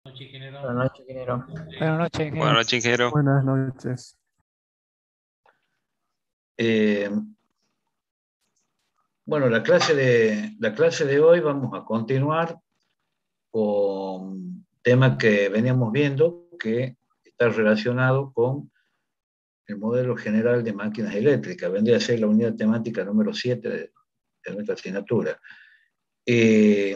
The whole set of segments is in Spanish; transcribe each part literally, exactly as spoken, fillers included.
Buenas noches, ingeniero. Buenas noches, Buenas ingeniero. noches, ingeniero. Buenas noches. Eh, bueno, la clase, de, la clase de hoy vamos a continuar con un tema que veníamos viendo que está relacionado con el modelo general de máquinas eléctricas. Vendría a ser la unidad temática número siete de, de nuestra asignatura. Eh,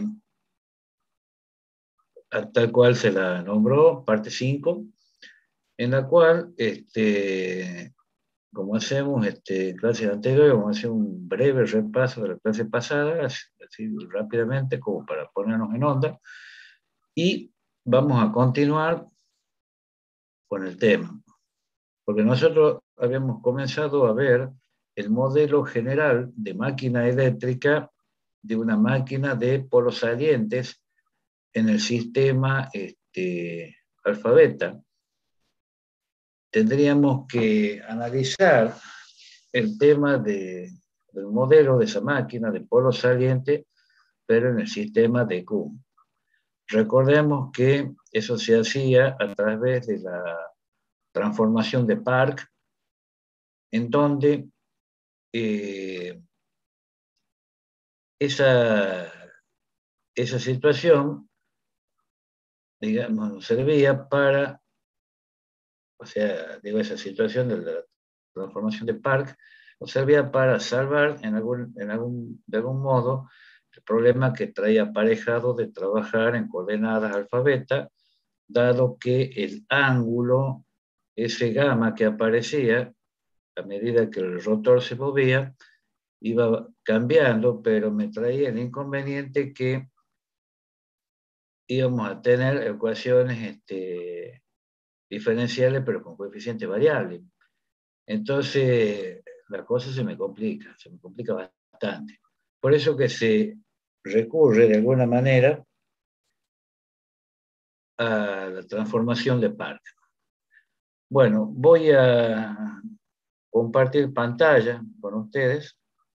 tal cual se la nombró, parte cinco, en la cual, este, como hacemos este, en clases anteriores, vamos a hacer un breve repaso de la clase pasada, así rápidamente, como para ponernos en onda, y vamos a continuar con el tema. Porque nosotros habíamos comenzado a ver el modelo general de máquina eléctrica de una máquina de polos salientes en el sistema este, alfabeta. Tendríamos que analizar el tema de, del modelo de esa máquina de polos salientes, pero en el sistema de Kuhn. Recordemos que eso se hacía a través de la transformación de Park, en donde eh, esa, esa situación, digamos, nos servía para, o sea, digo, esa situación de la transformación de Park, nos servía para salvar en algún, en algún, de algún modo el problema que traía aparejado de trabajar en coordenadas alfabeta, dado que el ángulo, ese gamma que aparecía a medida que el rotor se movía, iba cambiando, pero me traía el inconveniente que íbamos a tener ecuaciones este, diferenciales, pero con coeficiente variable. Entonces, la cosa se me complica, se me complica bastante. Por eso que se recurre de alguna manera a la transformación de Park. Bueno, voy a compartir pantalla con ustedes.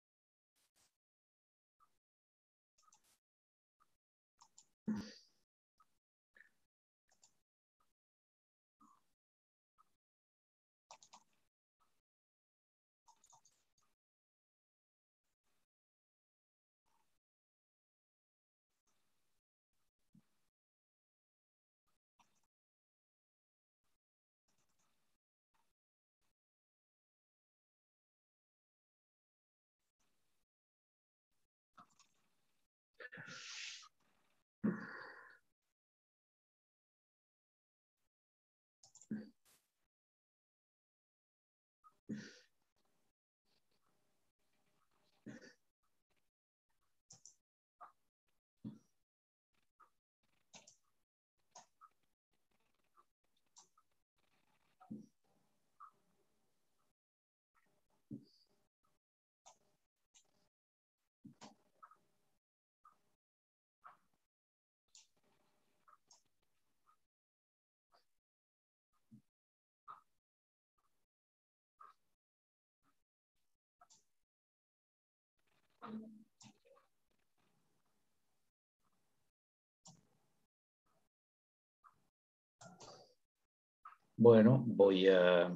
Bueno, voy a...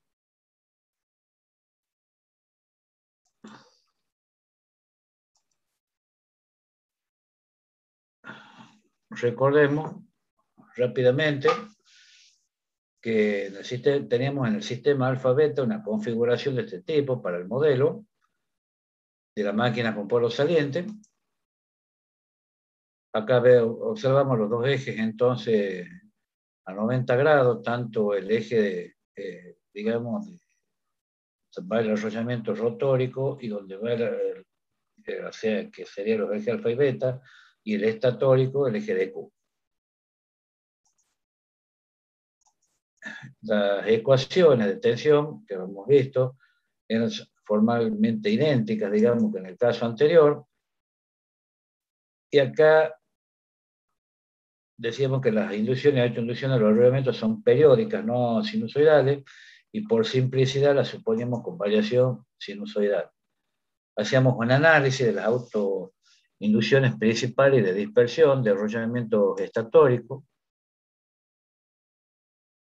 Recordemos rápidamente que en el sistema, teníamos en el sistema alfabeta una configuración de este tipo para el modelo de la máquina con polo saliente. Acá veo, observamos los dos ejes entonces a noventa grados, tanto el eje de, eh, digamos, de, va el arrollamiento rotórico y donde va el, el, el, o sea, que serían los ejes alfa y beta, y el estatórico, el eje de Q. Las ecuaciones de tensión que hemos visto eran formalmente idénticas, digamos, que en el caso anterior. Y acá decíamos que las inducciones, autoinducciones, los arrollamientos son periódicas, no sinusoidales, y por simplicidad las suponíamos con variación sinusoidal. Hacíamos un análisis de las autoinducciones principales de dispersión, de arrollamiento estatórico,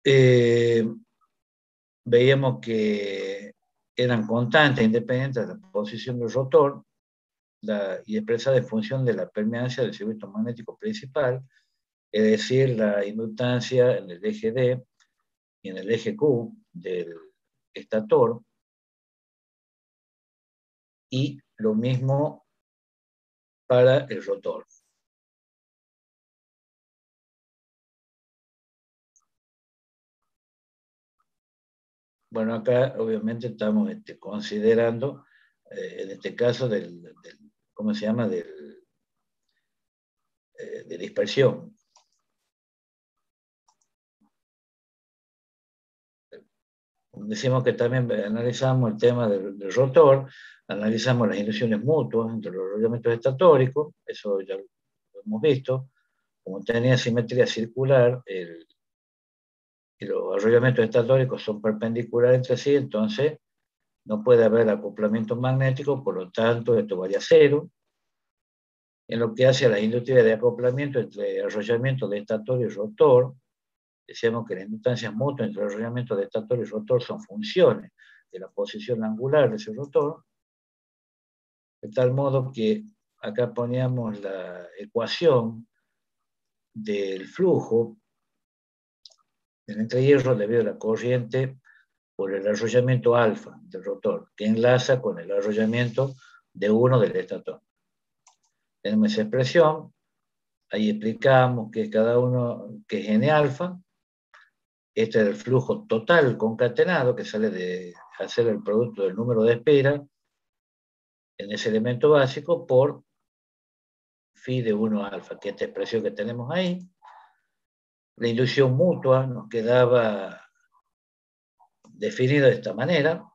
eh, veíamos que eran constantes, independientes de la posición del rotor la, y expresadas en función de la permeancia del circuito magnético principal, es decir, la inductancia en el eje D y en el eje Q del estator, y lo mismo para el rotor. Bueno, acá obviamente estamos este, considerando, eh, en este caso, del, del, ¿cómo se llama?, del, eh, de dispersión. Decimos que también analizamos el tema del, del rotor, analizamos las inducciones mutuas entre los arrollamientos estatóricos, eso ya lo hemos visto. Como tenía simetría circular, el, y los arrollamientos estatóricos son perpendiculares entre sí, entonces no puede haber acoplamiento magnético, por lo tanto esto vale a cero. En lo que hace a la inductividad de acoplamiento entre arrollamiento de estator y rotor, decíamos que las inductancias mutuas entre el arrollamiento de estator y rotor son funciones de la posición angular de ese rotor, de tal modo que acá poníamos la ecuación del flujo del entrehierro debido a la corriente por el arrollamiento alfa del rotor, que enlaza con el arrollamiento de uno del estator. Tenemos esa expresión, ahí explicamos que cada uno, que es N alfa, este es el flujo total concatenado que sale de hacer el producto del número de espera en ese elemento básico por phi de uno alfa, que es esta expresión que tenemos ahí. La inducción mutua nos quedaba definida de esta manera.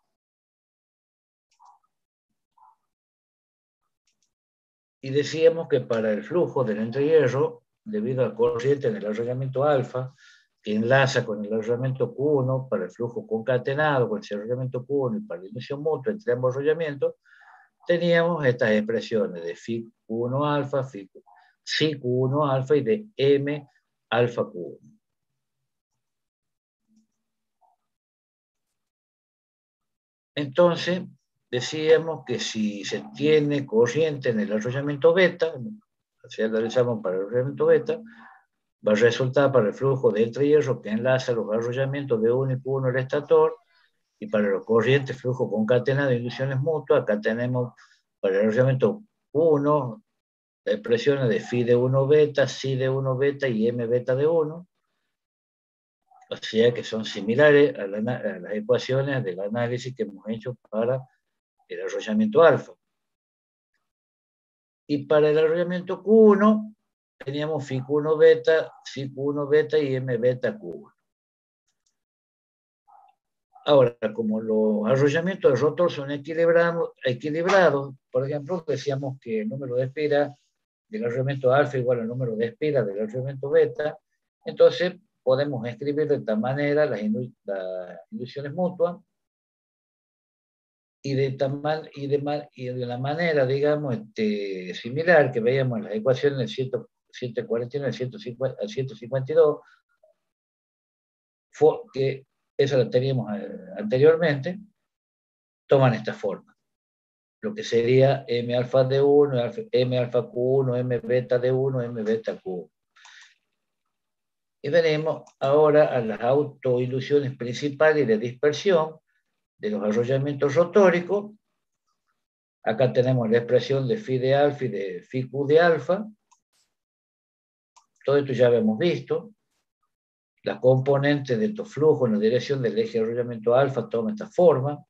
Y decíamos que para el flujo del entrehierro, debido a la corriente en el arrollamiento alfa, que enlaza con el arrollamiento Q uno para el flujo concatenado con ese arrollamiento Q uno y para la inducción mutua entre ambos arrollamientos, teníamos estas expresiones de phi Q uno alfa, phi, psi Q uno alfa y de M alfa Q uno. Entonces, decíamos que si se tiene corriente en el arrollamiento beta, si analizamos para el arrollamiento beta, va a resultar para el flujo de entrehierro que enlaza los arrollamientos de uno y Q uno el estator, y para los corrientes flujo concatenado de inducciones mutuas, acá tenemos para el arrollamiento Q uno las expresiones de phi de uno beta, psi de uno beta y m beta de uno, o sea que son similares a, la, a las ecuaciones del análisis que hemos hecho para el arrollamiento alfa. Y para el arrollamiento Q uno teníamos phi Q uno beta, psi Q uno beta y m beta Q uno. Ahora, como los arrollamientos de rotor son equilibrados, equilibrados, por ejemplo, decíamos que el número de espera del arrollamiento alfa igual al número de espera del arrollamiento beta, entonces podemos escribir de esta manera las, indu las inducciones mutuas, y de, y, de, y de la manera, digamos, este, similar que veíamos en las ecuaciones del ciento cuarenta y nueve al ciento cincuenta y dos, fue, que eso lo teníamos anteriormente, toman esta forma. Lo que sería M alfa de uno, M alfa Q uno, M beta de uno, M beta Q uno. Y veremos ahora a las autoilusiones principales de dispersión de los arrollamientos rotóricos. Acá tenemos la expresión de phi de alfa y de phi Q de alfa. Todo esto ya lo hemos visto. La componente de estos flujos en la dirección del eje de arrollamiento alfa toma esta forma.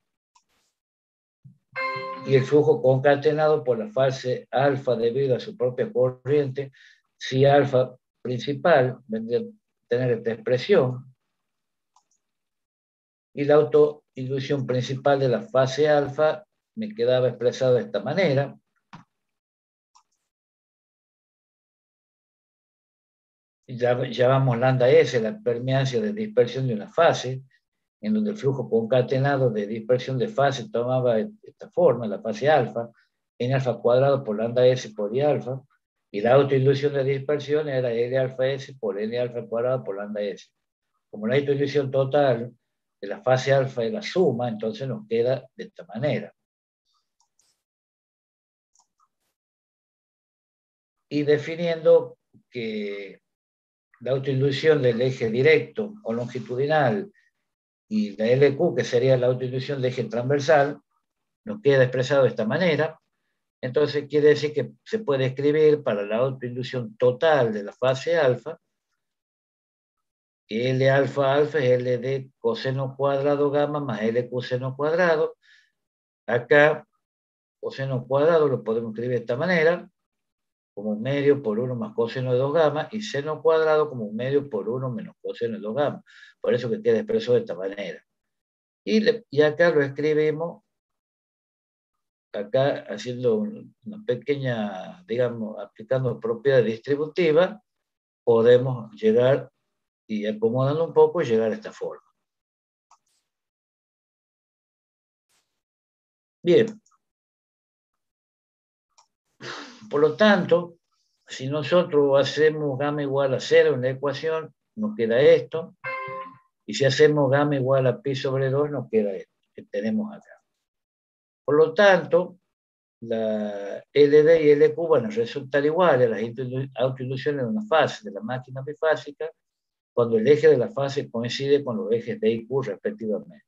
Y el flujo concatenado por la fase alfa debido a su propia corriente, si alfa principal vendría a tener esta expresión, y la autoilusión principal de la fase alfa me quedaba expresado de esta manera. Ya llamamos lambda S la permeancia de dispersión de una fase, en donde el flujo concatenado de dispersión de fase tomaba esta forma, la fase alfa, n alfa cuadrado por lambda S por I alfa, y la autoilusión de dispersión era L alfa S por N alfa cuadrado por lambda S. como la distribución total de la fase alfa es la suma, entonces nos queda de esta manera. Y definiendo que la autoinducción del eje directo o longitudinal y la L Q, que sería la autoinducción del eje transversal, nos queda expresado de esta manera. Entonces quiere decir que se puede escribir para la autoinducción total de la fase alfa, que L alfa alfa es L de coseno cuadrado gamma más L coseno cuadrado. Acá, coseno cuadrado lo podemos escribir de esta manera, como un medio por uno más coseno de dos gamma, y seno cuadrado como un medio por uno menos coseno de dos gamma. Por eso que queda expreso de esta manera. Y, le, y acá lo escribimos, acá haciendo una pequeña, digamos, aplicando propiedad distributiva, podemos llegar, y acomodando un poco, llegar a esta forma. Bien. Por lo tanto, si nosotros hacemos gamma igual a cero en la ecuación, nos queda esto. Y si hacemos gamma igual a pi sobre dos, nos queda esto que tenemos acá. Por lo tanto, la L D y L Q van a resultar iguales a las autoinducciones de una fase de la máquina bifásica cuando el eje de la fase coincide con los ejes D y Q respectivamente.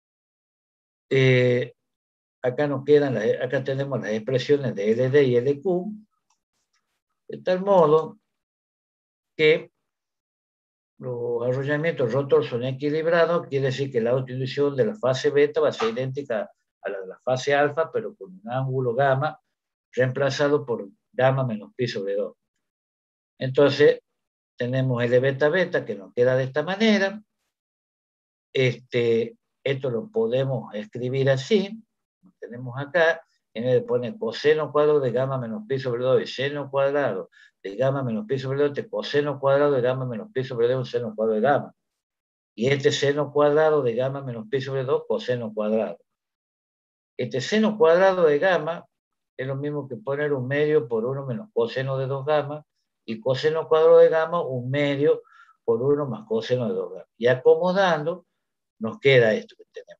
Eh, acá nos quedan, las, acá tenemos las expresiones de L D y L Q, de tal modo que los arrollamientos rotor son equilibrados, quiere decir que la autoinducción de la fase beta va a ser idéntica a la de la fase alfa, pero con un ángulo gamma reemplazado por gamma menos pi sobre dos. Entonces, tenemos L beta beta que nos queda de esta manera. Este, esto lo podemos escribir así, lo tenemos acá, en vez de poner coseno cuadrado de gamma menos pi sobre dos y seno cuadrado de gamma menos pi sobre dos, este coseno cuadrado de gamma menos pi sobre dos, un seno cuadrado de gamma. Y este seno cuadrado de gamma menos pi sobre dos, coseno cuadrado. Este seno cuadrado de gamma es lo mismo que poner un medio por uno menos coseno de dos gamma, y coseno cuadrado de gamma, un medio por uno más coseno de dos gamma. Y acomodando, nos queda esto que tenemos.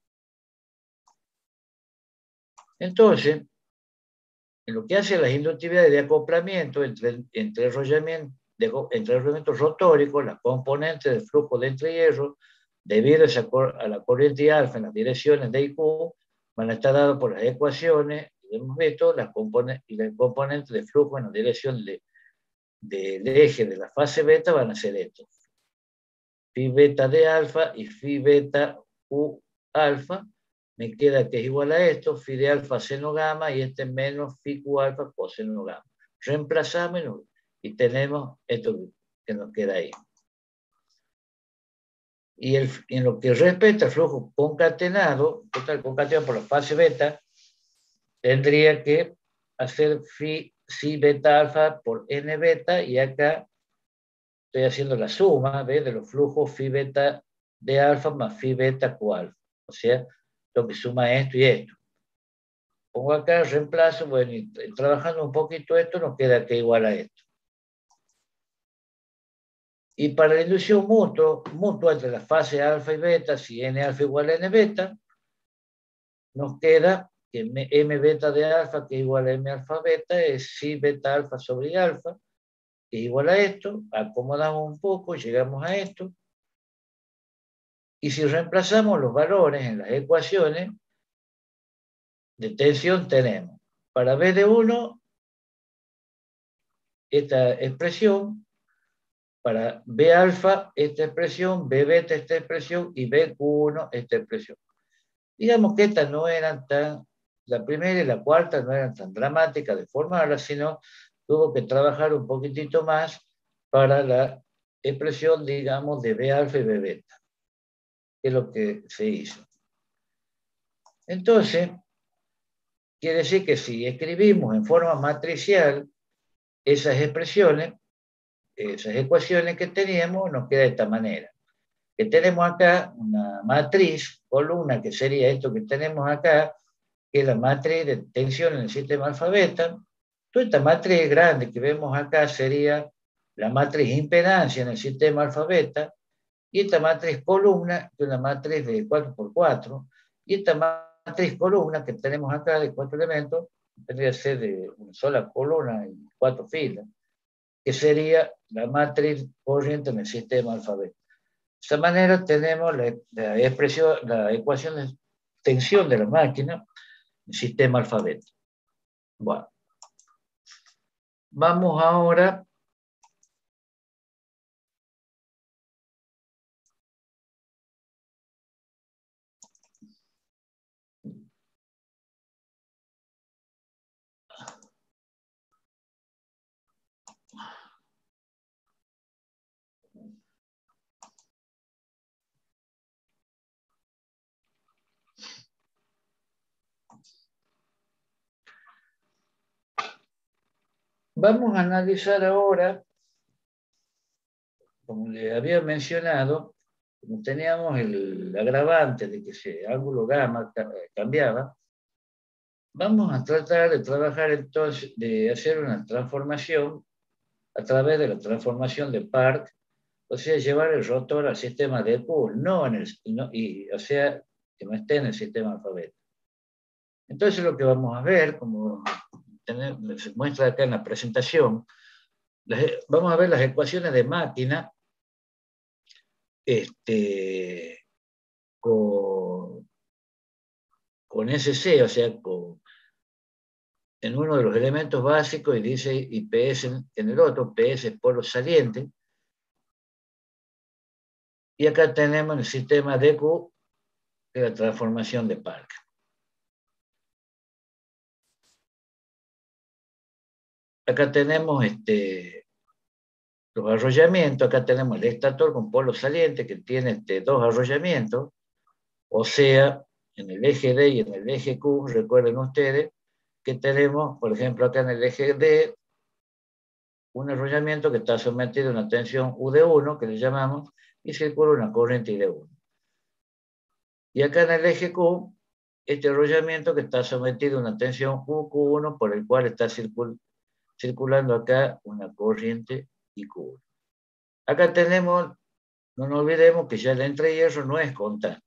Entonces, en lo que hace a las inductividades de acoplamiento entre, entre, enrollamiento, de, entre enrollamientos rotóricos, las componentes del flujo de entrehierro, debido a, esa, a la corriente alfa en las direcciones D y Q, van a estar dadas por las ecuaciones, y hemos visto, las componentes, y las componentes de flujo en la dirección de, de, del eje de la fase beta van a ser estos. Phi beta de alfa y phi beta Q alfa, me queda que es igual a esto, phi de alfa seno gamma, y este menos phi Q alfa coseno gamma. Reemplazamos y tenemos esto que nos queda ahí. Y el, en lo que respecta al flujo concatenado, total concatenado por la fase beta, tendría que hacer phi psi beta alfa por n beta, y acá estoy haciendo la suma, ¿ves? De los flujos phi beta de alfa más phi beta Q alfa. O sea, lo que suma esto y esto. Pongo acá el reemplazo, bueno, y trabajando un poquito esto, nos queda que igual a esto. Y para la inducción mutua, mutua entre la fase alfa y beta, si n alfa igual a n beta, nos queda que m beta de alfa, que es igual a m alfa beta, es psi beta alfa sobre alfa, que es igual a esto. Acomodamos un poco, llegamos a esto. Y si reemplazamos los valores en las ecuaciones de tensión, tenemos para B de uno esta expresión, para B alfa esta expresión, B beta esta expresión y B Q uno esta expresión. Digamos que estas no eran tan, la primera y la cuarta no eran tan dramáticas de formarlas, sino tuvo que trabajar un poquitito más para la expresión, digamos, de B alfa y B beta, que es lo que se hizo. Entonces, quiere decir que si escribimos en forma matricial esas expresiones, esas ecuaciones que teníamos, nos queda de esta manera. Que tenemos acá una matriz, columna, que sería esto que tenemos acá, que es la matriz de tensión en el sistema alfa beta. Toda esta matriz grande que vemos acá sería la matriz impedancia en el sistema alfa beta, y esta matriz columna, que es una matriz de cuatro por cuatro, y esta matriz columna que tenemos acá de cuatro elementos, tendría que ser de una sola columna y cuatro filas, que sería la matriz corriente en el sistema alfabeto. De esta manera tenemos la, la expresión, la ecuación de tensión de la máquina en el sistema alfabeto. Bueno. Vamos ahora Vamos a analizar ahora, como le había mencionado, como teníamos el agravante de que ese ángulo gamma cambiaba, vamos a tratar de trabajar entonces, de hacer una transformación a través de la transformación de Park, o sea, llevar el rotor al sistema de Poole, no en el, no, y, o sea, que no esté en el sistema alfabeto. Entonces lo que vamos a ver, como tener, se muestra acá en la presentación, las, vamos a ver las ecuaciones de máquina este, con, con S C, o sea, con, en uno de los elementos básicos y dice y P S en, en el otro, P S es polo saliente. Y acá tenemos el sistema D Q, que es la transformación de Park. Acá tenemos este, los arrollamientos, acá tenemos el estator con polo saliente que tiene este, dos arrollamientos, o sea, en el eje D y en el eje Q, recuerden ustedes, que tenemos, por ejemplo, acá en el eje D, un arrollamiento que está sometido a una tensión U de uno, que le llamamos, y circula una corriente I de uno. Y acá en el eje Q, este arrollamiento que está sometido a una tensión U Q uno, por el cual está circul circulando acá una corriente I Q uno. Acá tenemos, no nos olvidemos que ya el entrehierro no es constante.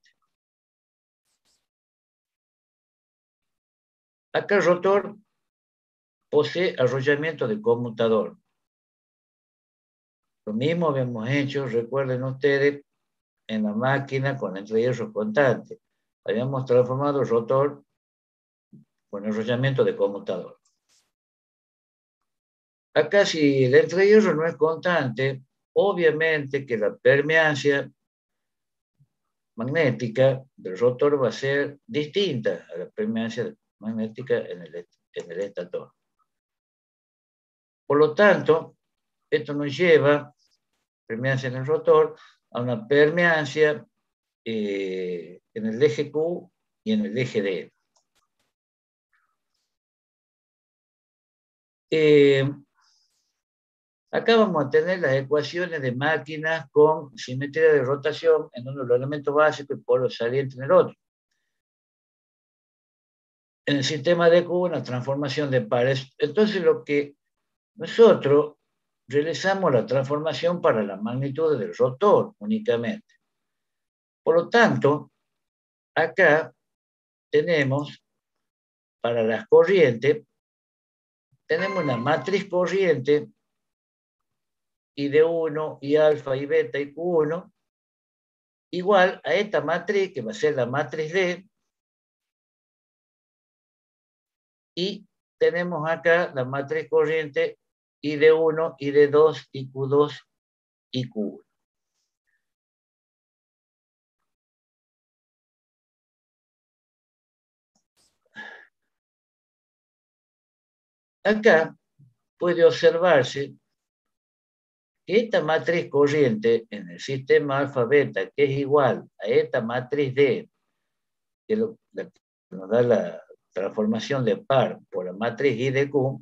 Acá el rotor posee arrollamiento de conmutador. Lo mismo habíamos hecho, recuerden ustedes, en la máquina con entrehierro constante. Habíamos transformado el rotor con arrollamiento de conmutador. Acá si el entrehierro no es constante, obviamente que la permeancia magnética del rotor va a ser distinta a la permeancia magnética en el, en el estator. Por lo tanto, esto nos lleva, permeancia en el rotor, a una permeancia eh, en el eje Q y en el eje D. Eh, acá vamos a tener las ecuaciones de máquinas con simetría de rotación en uno de los elementos básicos y polo saliente en el otro. En el sistema de Q, una transformación de pares. Entonces, lo que nosotros realizamos la transformación para la magnitud del rotor únicamente. Por lo tanto, acá tenemos, para las corrientes, tenemos una matriz corriente I de uno, y alfa, y beta, y Q uno, igual a esta matriz, que va a ser la matriz D, y tenemos acá la matriz corriente I de uno, I de dos, y Q dos, y Q uno. Acá puede observarse que esta matriz corriente en el sistema alfa beta, que es igual a esta matriz D, que, lo, que nos da la transformación de par por la matriz I de Q,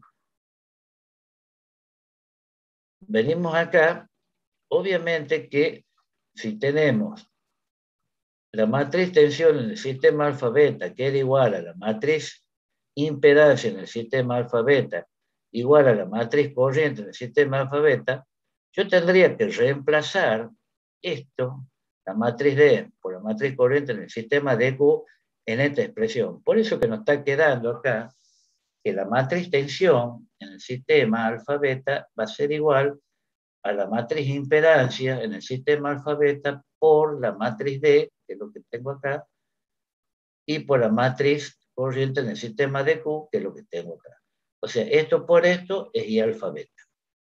venimos acá, obviamente que si tenemos la matriz tensión en el sistema alfa beta, que era igual a la matriz impedancia en el sistema alfa beta, igual a la matriz corriente en el sistema alfa beta, yo tendría que reemplazar esto la matriz D por la matriz corriente en el sistema D Q en esta expresión. Por eso que nos está quedando acá que la matriz tensión en el sistema alfa beta va a ser igual a la matriz impedancia en el sistema alfa beta por la matriz D, que es lo que tengo acá, y por la matriz corriente en el sistema D Q, que es lo que tengo acá. O sea, esto por esto es I alfa beta.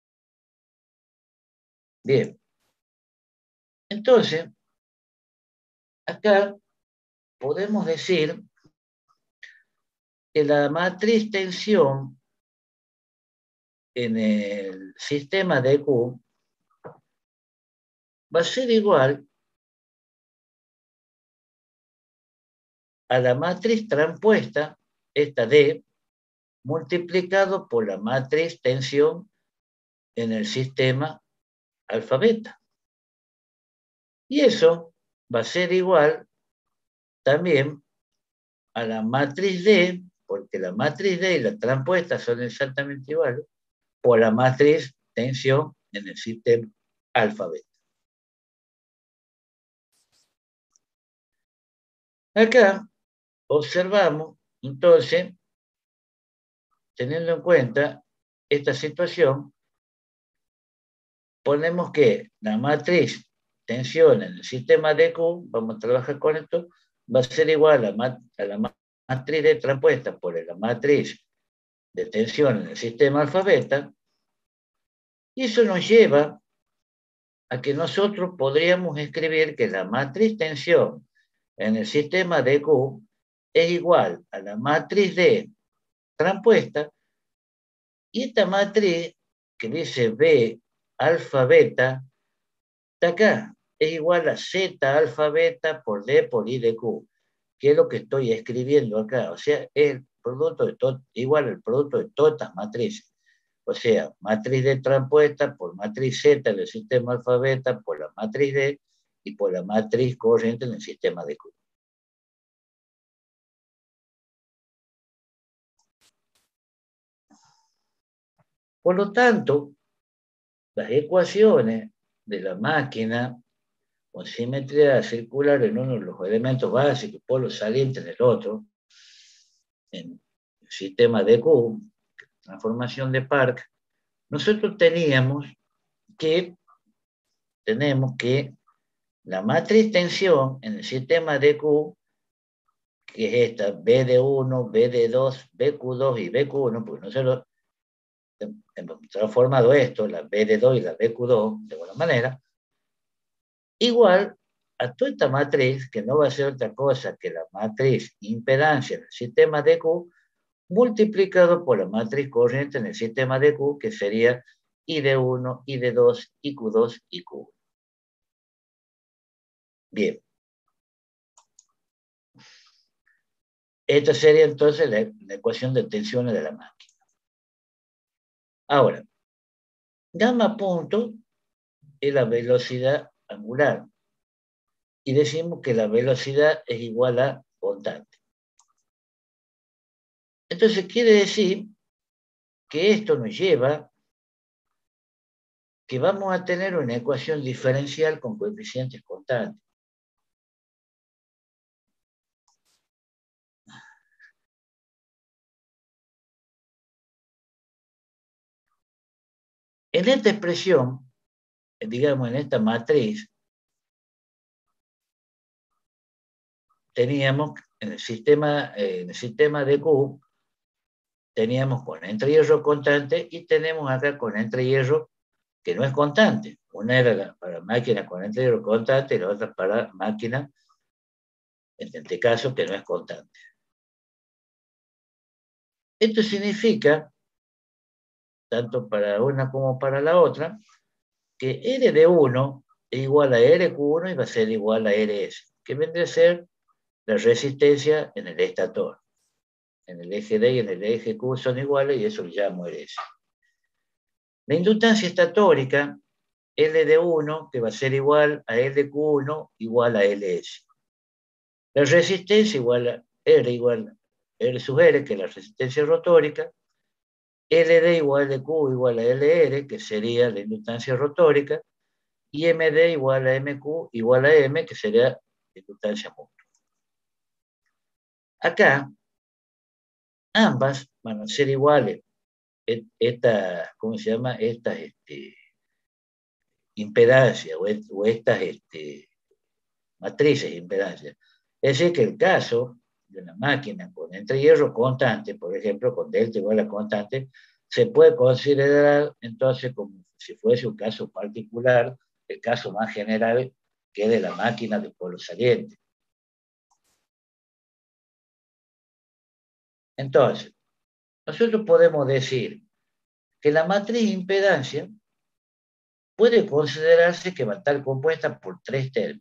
Bien. Entonces, acá podemos decir que la matriz tensión en el sistema D Q va a ser igual a la matriz transpuesta, esta D, multiplicado por la matriz tensión en el sistema alfa beta. Y eso va a ser igual también a la matriz D, porque la matriz D y la transpuesta son exactamente iguales, por la matriz tensión en el sistema alfa beta. Acá observamos, entonces, teniendo en cuenta esta situación, ponemos que la matriz tensión en el sistema D Q, vamos a trabajar con esto, va a ser igual a, mat a la matriz de transpuesta por la matriz de tensión en el sistema alfa beta, y eso nos lleva a que nosotros podríamos escribir que la matriz tensión en el sistema D Q es igual a la matriz de transpuesta, y esta matriz que dice B alfa beta, está acá, es igual a Z alfa beta por D por I de Q, que es lo que estoy escribiendo acá. O sea, el producto de todo, igual al producto de todas estas matrices. O sea, matriz D transpuesta por matriz Z en el sistema alfa beta, por la matriz D y por la matriz corriente en el sistema de Q. Por lo tanto, las ecuaciones de la máquina con simetría circular en uno de los elementos básicos, polos salientes en el otro, en el sistema de Q, transformación de Park, nosotros teníamos que, tenemos que la matriz tensión en el sistema de Q, que es esta, B D uno, B D dos, B Q dos y B Q uno, porque nosotros hemos transformado esto, la B D dos y la B Q dos, de buena manera, igual a toda esta matriz, que no va a ser otra cosa que la matriz impedancia en el sistema de Q, multiplicado por la matriz corriente en el sistema de Q, que sería I D uno, I D dos, I Q dos y Q uno. Bien. Esta sería entonces la, la ecuación de tensiones de la máquina. Ahora, gamma punto es la velocidad angular. Y decimos que la velocidad es igual a constante. Entonces quiere decir que esto nos lleva que vamos a tener una ecuación diferencial con coeficientes constantes. En esta expresión, digamos en esta matriz, teníamos en el sistema, eh, en el sistema de Q, teníamos corriente de hierro constante y tenemos acá corriente de hierro que no es constante. Una era la, para máquina corriente de hierro constante y la otra para máquina, en este caso, que no es constante. Esto significa, tanto para una como para la otra, que R de uno es igual a R Q uno y va a ser igual a R S, que vendría a ser la resistencia en el estator. En el eje D y en el eje Q son iguales y eso lo llamo R S. La inductancia estatórica, L de uno, que va a ser igual a L de Q uno, igual a L S. La resistencia igual a R igual a R sub R, que es la resistencia rotórica. L D igual de Q igual a L R, que sería la inductancia rotórica. y M D igual a M Q igual a M, que sería la inductancia mutua. Acá, ambas van a ser iguales. Esta, ¿cómo se llama? Estas este, impedancias o, et, o estas este, matrices de impedancia. Es decir, que el caso de una máquina con entrehierro constante, por ejemplo, con delta igual a constante, se puede considerar entonces como si fuese un caso particular, el caso más general que de la máquina de polo saliente. Entonces, nosotros podemos decir que la matriz de impedancia puede considerarse que va a estar compuesta por tres términos.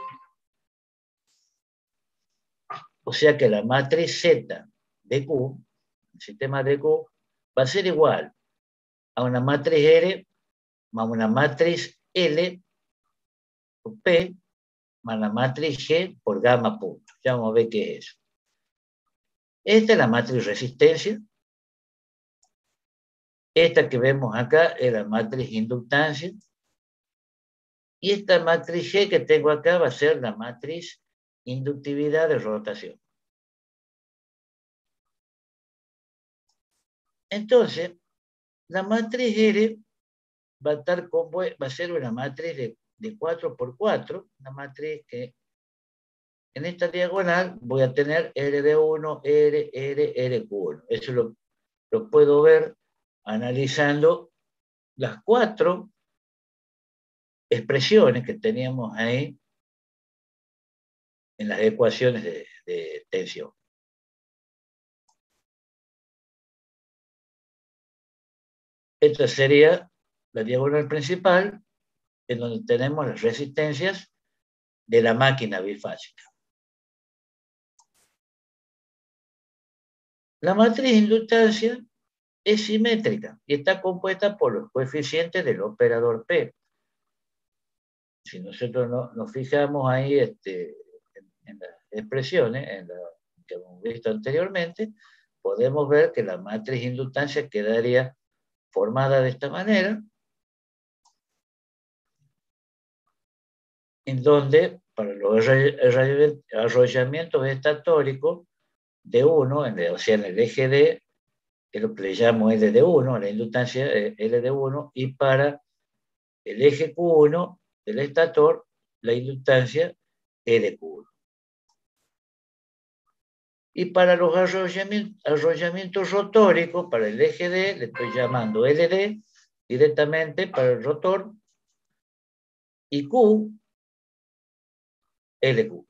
O sea que la matriz Z de Q, el sistema de Q, va a ser igual a una matriz R más una matriz L por P más la matriz G por gamma punto. Ya vamos a ver qué es eso. Esta es la matriz resistencia. Esta que vemos acá es la matriz inductancia. Y esta matriz G que tengo acá va a ser la matriz inductividad de rotación. Entonces, la matriz R va a, estar con, va a ser una matriz de, de cuatro por cuatro, una matriz que en esta diagonal voy a tener R de uno, R, R, R Q uno. Eso lo, lo puedo ver analizando las cuatro expresiones que teníamos ahí en las ecuaciones de, de tensión. Esta sería la diagonal principal, en donde tenemos las resistencias de la máquina bifásica. La matriz de inductancia es simétrica y está compuesta por los coeficientes del operador P. Si nosotros no, nos fijamos ahí este, en, en las expresiones en la, que hemos visto anteriormente, podemos ver que la matriz de inductancia quedaría formada de esta manera, en donde para los arrollamientos estatóricos de uno, en el, o sea, en el eje D, que es lo que le llamo L de uno, la inductancia L de uno, y para el eje Q uno del estator, la inductancia L Q uno. Y para los arrollamientos, arrollamientos rotóricos, para el eje D, le estoy llamando L D directamente para el rotor, y Q, L Q.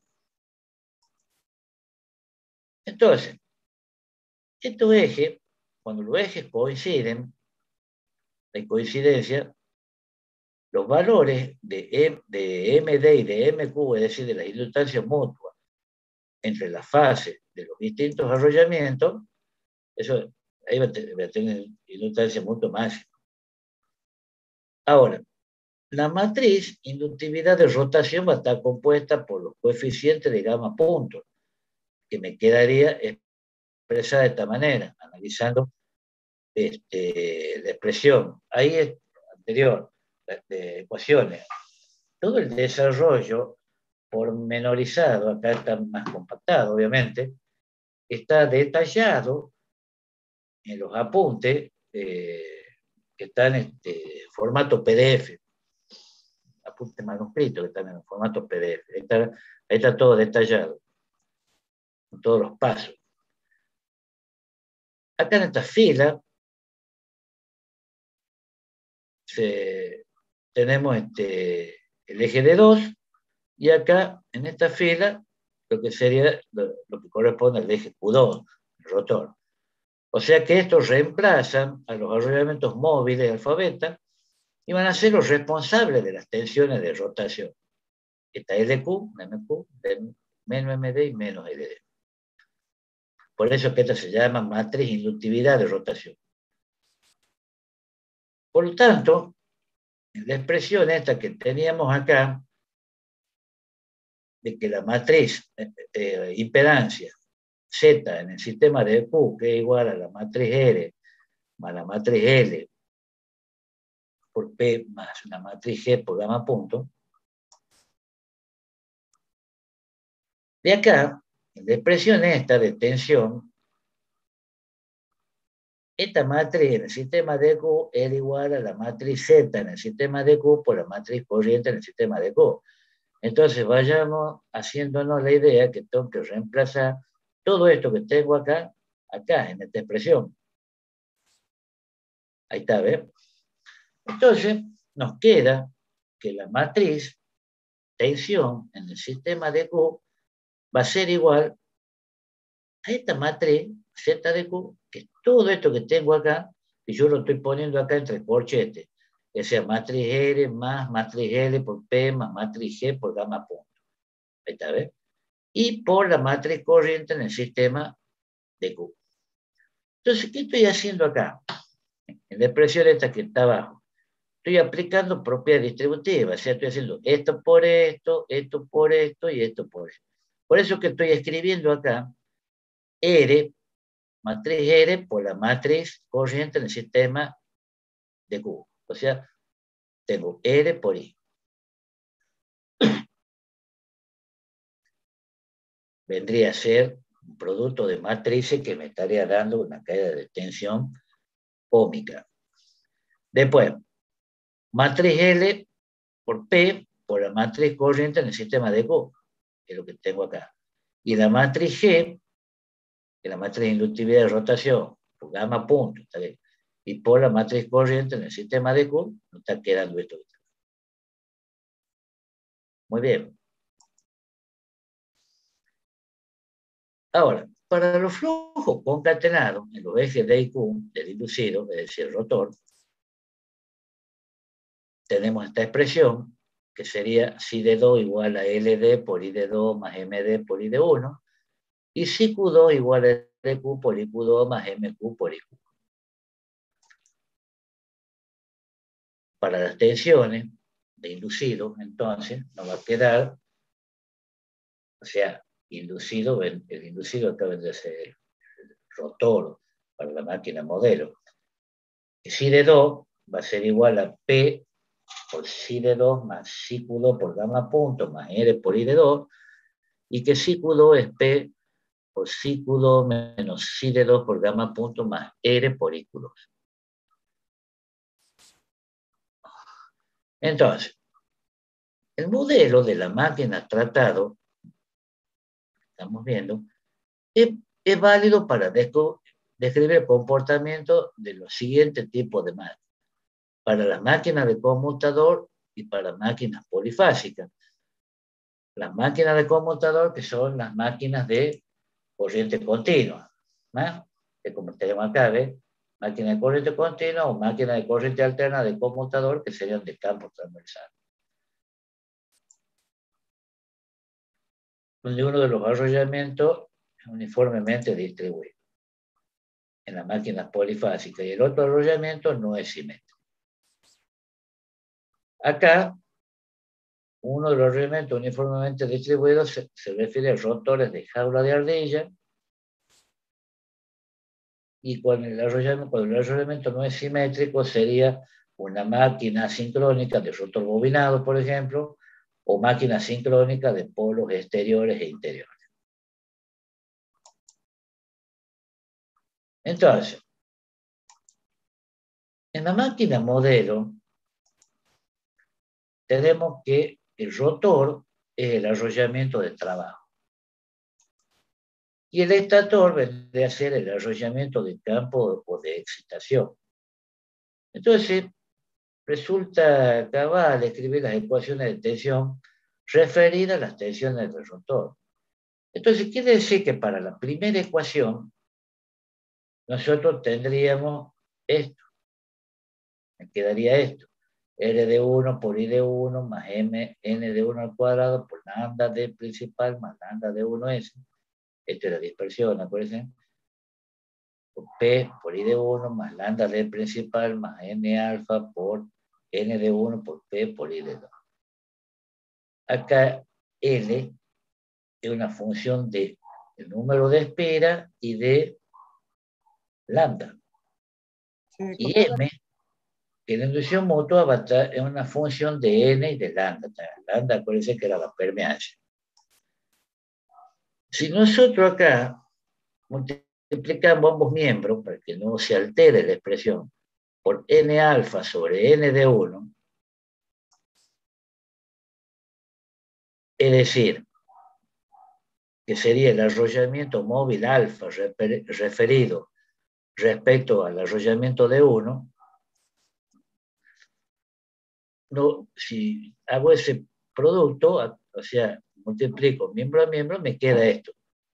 Entonces, estos ejes, cuando los ejes coinciden, la coincidencia, los valores de, M, de M D y de M Q, es decir, de las inductancias mutuas entre las fases de los distintos arrollamientos, eso ahí va a tener inductancia mutua máxima. Ahora, la matriz inductividad de rotación va a estar compuesta por los coeficientes de gamma puntos, que me quedaría expresada de esta manera, analizando este, la expresión. Ahí es anterior, de ecuaciones. Todo el desarrollo pormenorizado, acá está más compactado, obviamente, está detallado en los apuntes eh, que están en este, formato P D F, apuntes manuscritos que están en formato P D F. Ahí está, ahí está todo detallado, con todos los pasos. Acá en esta fila se, tenemos este, el eje de dos, y acá en esta fila lo que sería lo, lo que corresponde al eje Q dos, el rotor. O sea que estos reemplazan a los arrollamientos móviles alfabeta y van a ser los responsables de las tensiones de rotación. Esta L Q, M Q, menos M D y menos L D. Por eso que esta se llama matriz inductividad de rotación. Por lo tanto, en la expresión esta que teníamos acá, de que la matriz eh, eh, impedancia Z en el sistema de Q, que es igual a la matriz R más la matriz L por P más una matriz G por gamma punto. De acá, en la expresión esta de tensión, esta matriz en el sistema de Q era igual a la matriz Z en el sistema de Q por la matriz corriente en el sistema de Q. Entonces vayamos haciéndonos la idea que tengo que reemplazar todo esto que tengo acá, acá, en esta expresión. Ahí está, ¿ves? Entonces, nos queda que la matriz tensión en el sistema de Q va a ser igual a esta matriz Z de Q, que es todo esto que tengo acá, y yo lo estoy poniendo acá entre corchetes. Que sea matriz R más matriz L por P más matriz G por gamma punto. Ahí está, ¿ves? Y por la matriz corriente en el sistema de Q. Entonces, ¿qué estoy haciendo acá? En la expresión esta que está abajo. Estoy aplicando propiedad distributiva, o sea, estoy haciendo esto por esto, esto por esto y esto por esto. Por eso que estoy escribiendo acá R, matriz R por la matriz corriente en el sistema de Q. O sea, tengo R por I. Vendría a ser un producto de matrices que me estaría dando una caída de tensión ómica. Después, matriz L por P por la matriz corriente en el sistema de Q, que es lo que tengo acá. Y la matriz G, que es la matriz de inductividad de rotación, por gamma punto, ¿está bien? Y por la matriz corriente en el sistema de Q, nos está quedando esto. Muy bien. Ahora, para los flujos concatenados en los ejes D y Q del inducido, es decir, el rotor, tenemos esta expresión que sería psi de dos igual a L D por I de dos más M D por I de uno, y psi Q dos igual a L Q por I Q dos más M Q por I Q. Para las tensiones de inducido, entonces, nos va a quedar, o sea, inducido, el inducido acá vendría a ser el rotor para la máquina modelo. Y psi de dos va a ser igual a P por psi de dos más psi Q dos por gamma punto más R por I de dos, y que psi Q dos es P por psi Q dos menos psi de dos por gamma punto más R por I Q dos. Entonces, el modelo de la máquina tratado, estamos viendo, es, es válido para describir el comportamiento de los siguientes tipos de máquinas. Para las máquinas de conmutador y para máquinas polifásicas. Las máquinas de conmutador, que son las máquinas de corriente continua, ¿no? Que como tenemos acá, ¿ves? Máquina de corriente continua o máquina de corriente alterna de conmutador, que serían de campo transversal. Donde uno de los arrollamientos es uniformemente distribuido en las máquinas polifásicas y el otro arrollamiento no es simétrico. Acá, uno de los arrollamientos uniformemente distribuidos se, se refiere a rotores de jaula de ardilla, y cuando el arrollamiento, cuando el arrollamiento no es simétrico sería una máquina sincrónica de rotor bobinado, por ejemplo, o máquina sincrónica de polos exteriores e interiores. Entonces, en la máquina modelo tenemos que el rotor es el arrollamiento de trabajo. Y el estator vendría a ser el arrollamiento de campo o de excitación. Entonces, resulta cabal escribir las ecuaciones de tensión referidas a las tensiones del rotor. Entonces, quiere decir que para la primera ecuación, nosotros tendríamos esto. Me quedaría esto. R de uno por I de uno más M, N de uno al cuadrado por lambda D principal más lambda de uno S. Esto es la dispersión, acuérdense. Por P por I de uno más lambda D principal más N alfa por N de uno por P por I de dos. Acá L es una función de el número de espera y de lambda. Sí, y M que la inducción mutua va a estar en una función de n y de lambda. Lambda, acuérdense que era la permeancia. Si nosotros acá multiplicamos ambos miembros, para que no se altere la expresión, por n alfa sobre n de uno, es decir, que sería el arrollamiento móvil alfa referido respecto al arrollamiento de uno, no, si hago ese producto, o sea, multiplico miembro a miembro, me queda esto.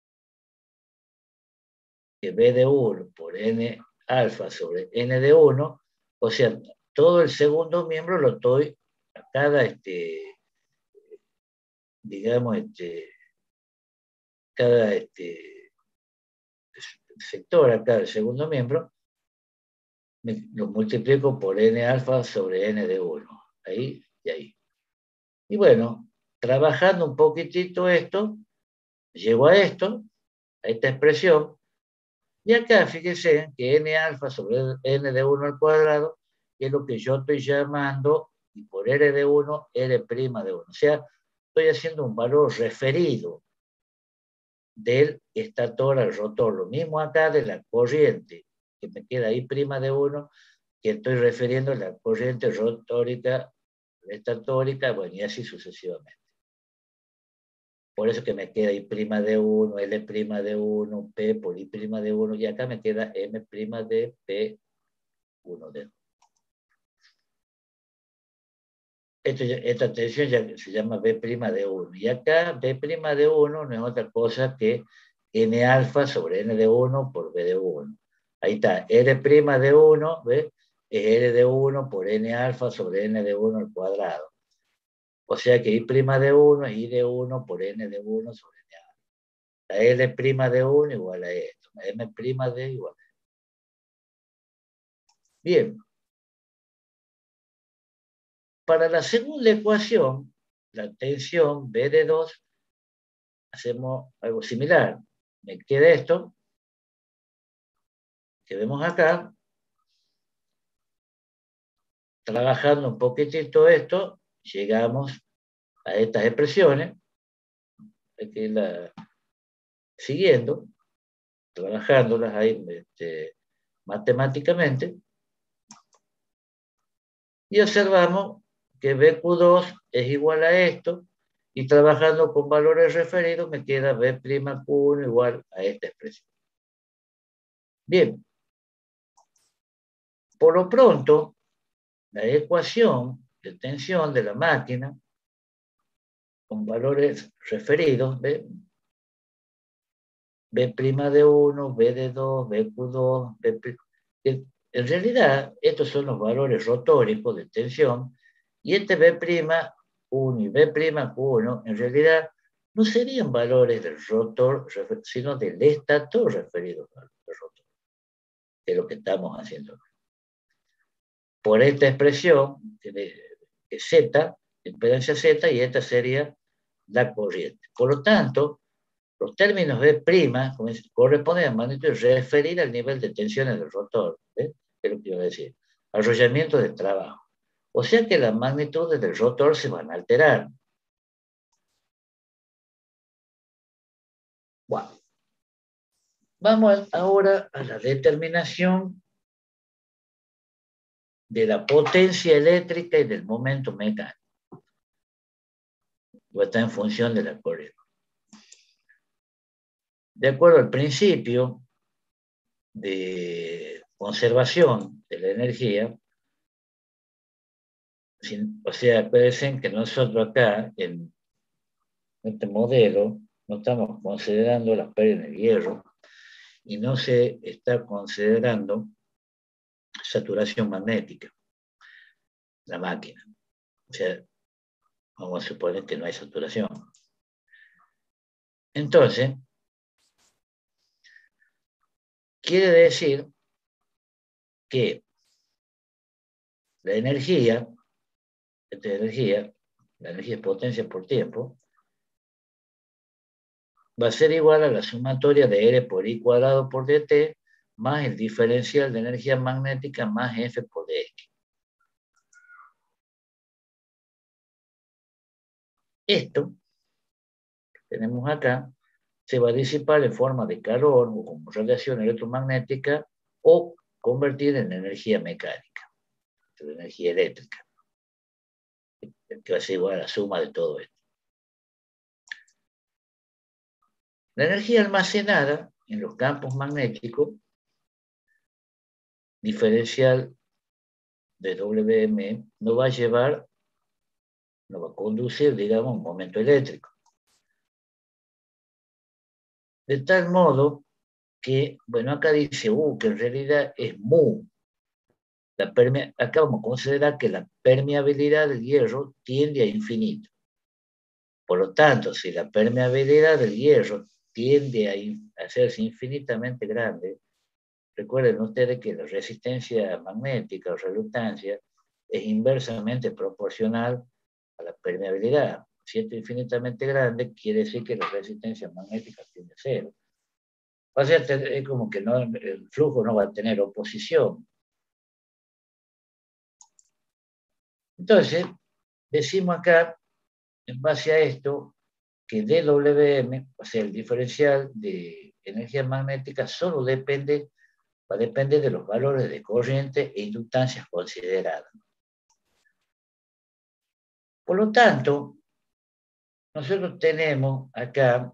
Que B de uno por N alfa sobre N de uno, o sea, todo el segundo miembro lo estoy a cada, este, digamos, este, cada este, sector, a cada segundo miembro, me, lo multiplico por N alfa sobre N de uno. Ahí y ahí. Y bueno, trabajando un poquitito esto, llego a esto, a esta expresión, y acá fíjense que n alfa sobre n de uno al cuadrado es lo que yo estoy llamando, y por r de uno, r' de uno. O sea, estoy haciendo un valor referido del estator al rotor. Lo mismo acá de la corriente, que me queda ahí prima de uno, que estoy refiriendo a la corriente rotórica, estatórica, bueno, y así sucesivamente. Por eso que me queda I' de uno, L' de uno, P por I' de uno, y acá me queda M' de P uno de dos. Esto, esta tensión ya se llama B' de uno. Y acá B' de uno no es otra cosa que N alfa sobre N de uno por B de uno. Ahí está, R' de uno, ¿ves? Es R de uno por N alfa sobre N de uno al cuadrado. O sea que I' de uno es I de uno por N de uno sobre N alfa. La L' de uno igual a esto. La M' de igual a esto. Bien. Para la segunda ecuación, la tensión B de dos, hacemos algo similar. Me queda esto, que vemos acá. Trabajando un poquitito esto, llegamos a estas expresiones. Hay que irla siguiendo, trabajándolas ahí este, matemáticamente. Y observamos que B Q dos es igual a esto, y trabajando con valores referidos me queda B' Q uno igual a esta expresión. Bien. Por lo pronto, la ecuación de tensión de la máquina, con valores referidos, ¿ve? B' de uno, B de dos, B Q dos, B'. En realidad, estos son los valores rotóricos de tensión, y este B' uno y B' Q uno, en realidad, no serían valores del rotor, sino del estator referidos al rotor, que es lo que estamos haciendo. Por esta expresión, que es Z, impedancia Z, y esta sería la corriente. Por lo tanto, los términos B' corresponden a magnitud referida al nivel de tensiones del rotor. ¿eh? Es lo que quiero decir. Arrollamiento de trabajo. O sea que las magnitudes del rotor se van a alterar. Bueno. Vamos ahora a la determinación de la potencia eléctrica y del momento mecánico. O está en función de la corriente. De acuerdo al principio de conservación de la energía, sin, o sea, acuérdense que nosotros acá, en este modelo, no estamos considerando las pérdidas de hierro y no se está considerando saturación magnética, la máquina. O sea, vamos a suponer que no hay saturación. Entonces, quiere decir que la energía, esta energía, la energía es potencia por tiempo, va a ser igual a la sumatoria de R por I cuadrado por dt más el diferencial de energía magnética más F por dx. Esto que tenemos acá se va a disipar en forma de calor o como radiación electromagnética o convertir en energía mecánica, en energía eléctrica, que va a ser igual a la suma de todo esto. La energía almacenada en los campos magnéticos, diferencial de W M, no va a llevar, no va a conducir, digamos, un momento eléctrico. De tal modo que, bueno, acá dice U, que en realidad es mu. La perme acá vamos a considerar que la permeabilidad del hierro tiende a infinito. Por lo tanto, si la permeabilidad del hierro tiende a, a hacerse infinitamente grande, recuerden ustedes que la resistencia magnética o reluctancia es inversamente proporcional a la permeabilidad. Si esto es infinitamente grande, quiere decir que la resistencia magnética tiende a cero. O sea, es como que no, el flujo no va a tener oposición. Entonces, decimos acá, en base a esto, que D W M, o sea, el diferencial de energía magnética, solo depende, va a depender de los valores de corriente e inductancias consideradas. Por lo tanto, nosotros tenemos acá,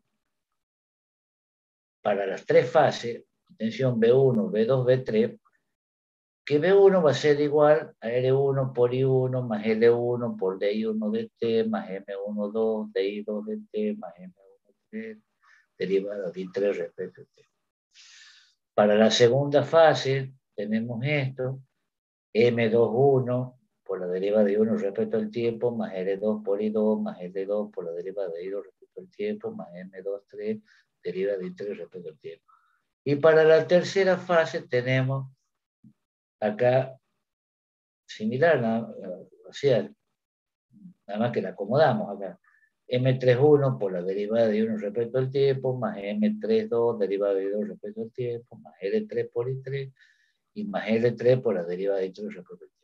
para las tres fases, tensión B uno, B dos, B tres, que B uno va a ser igual a R uno por I uno más L uno por D I uno dt más M uno dos, D I dos dt más M uno tres, derivada de I tres respecto a T. Para la segunda fase tenemos esto, M dos uno por la derivada de I uno respecto al tiempo, más L dos por I dos, más L dos por la derivada de I dos respecto al tiempo, más M dos tres, derivada de I tres respecto al tiempo. Y para la tercera fase tenemos acá similar, ¿no? O sea, nada más que la acomodamos acá. M tres uno por la derivada de I uno respecto al tiempo, más M tres dos derivada de I dos respecto al tiempo, más L tres por I tres, y más L tres por la derivada de I tres respecto al tiempo.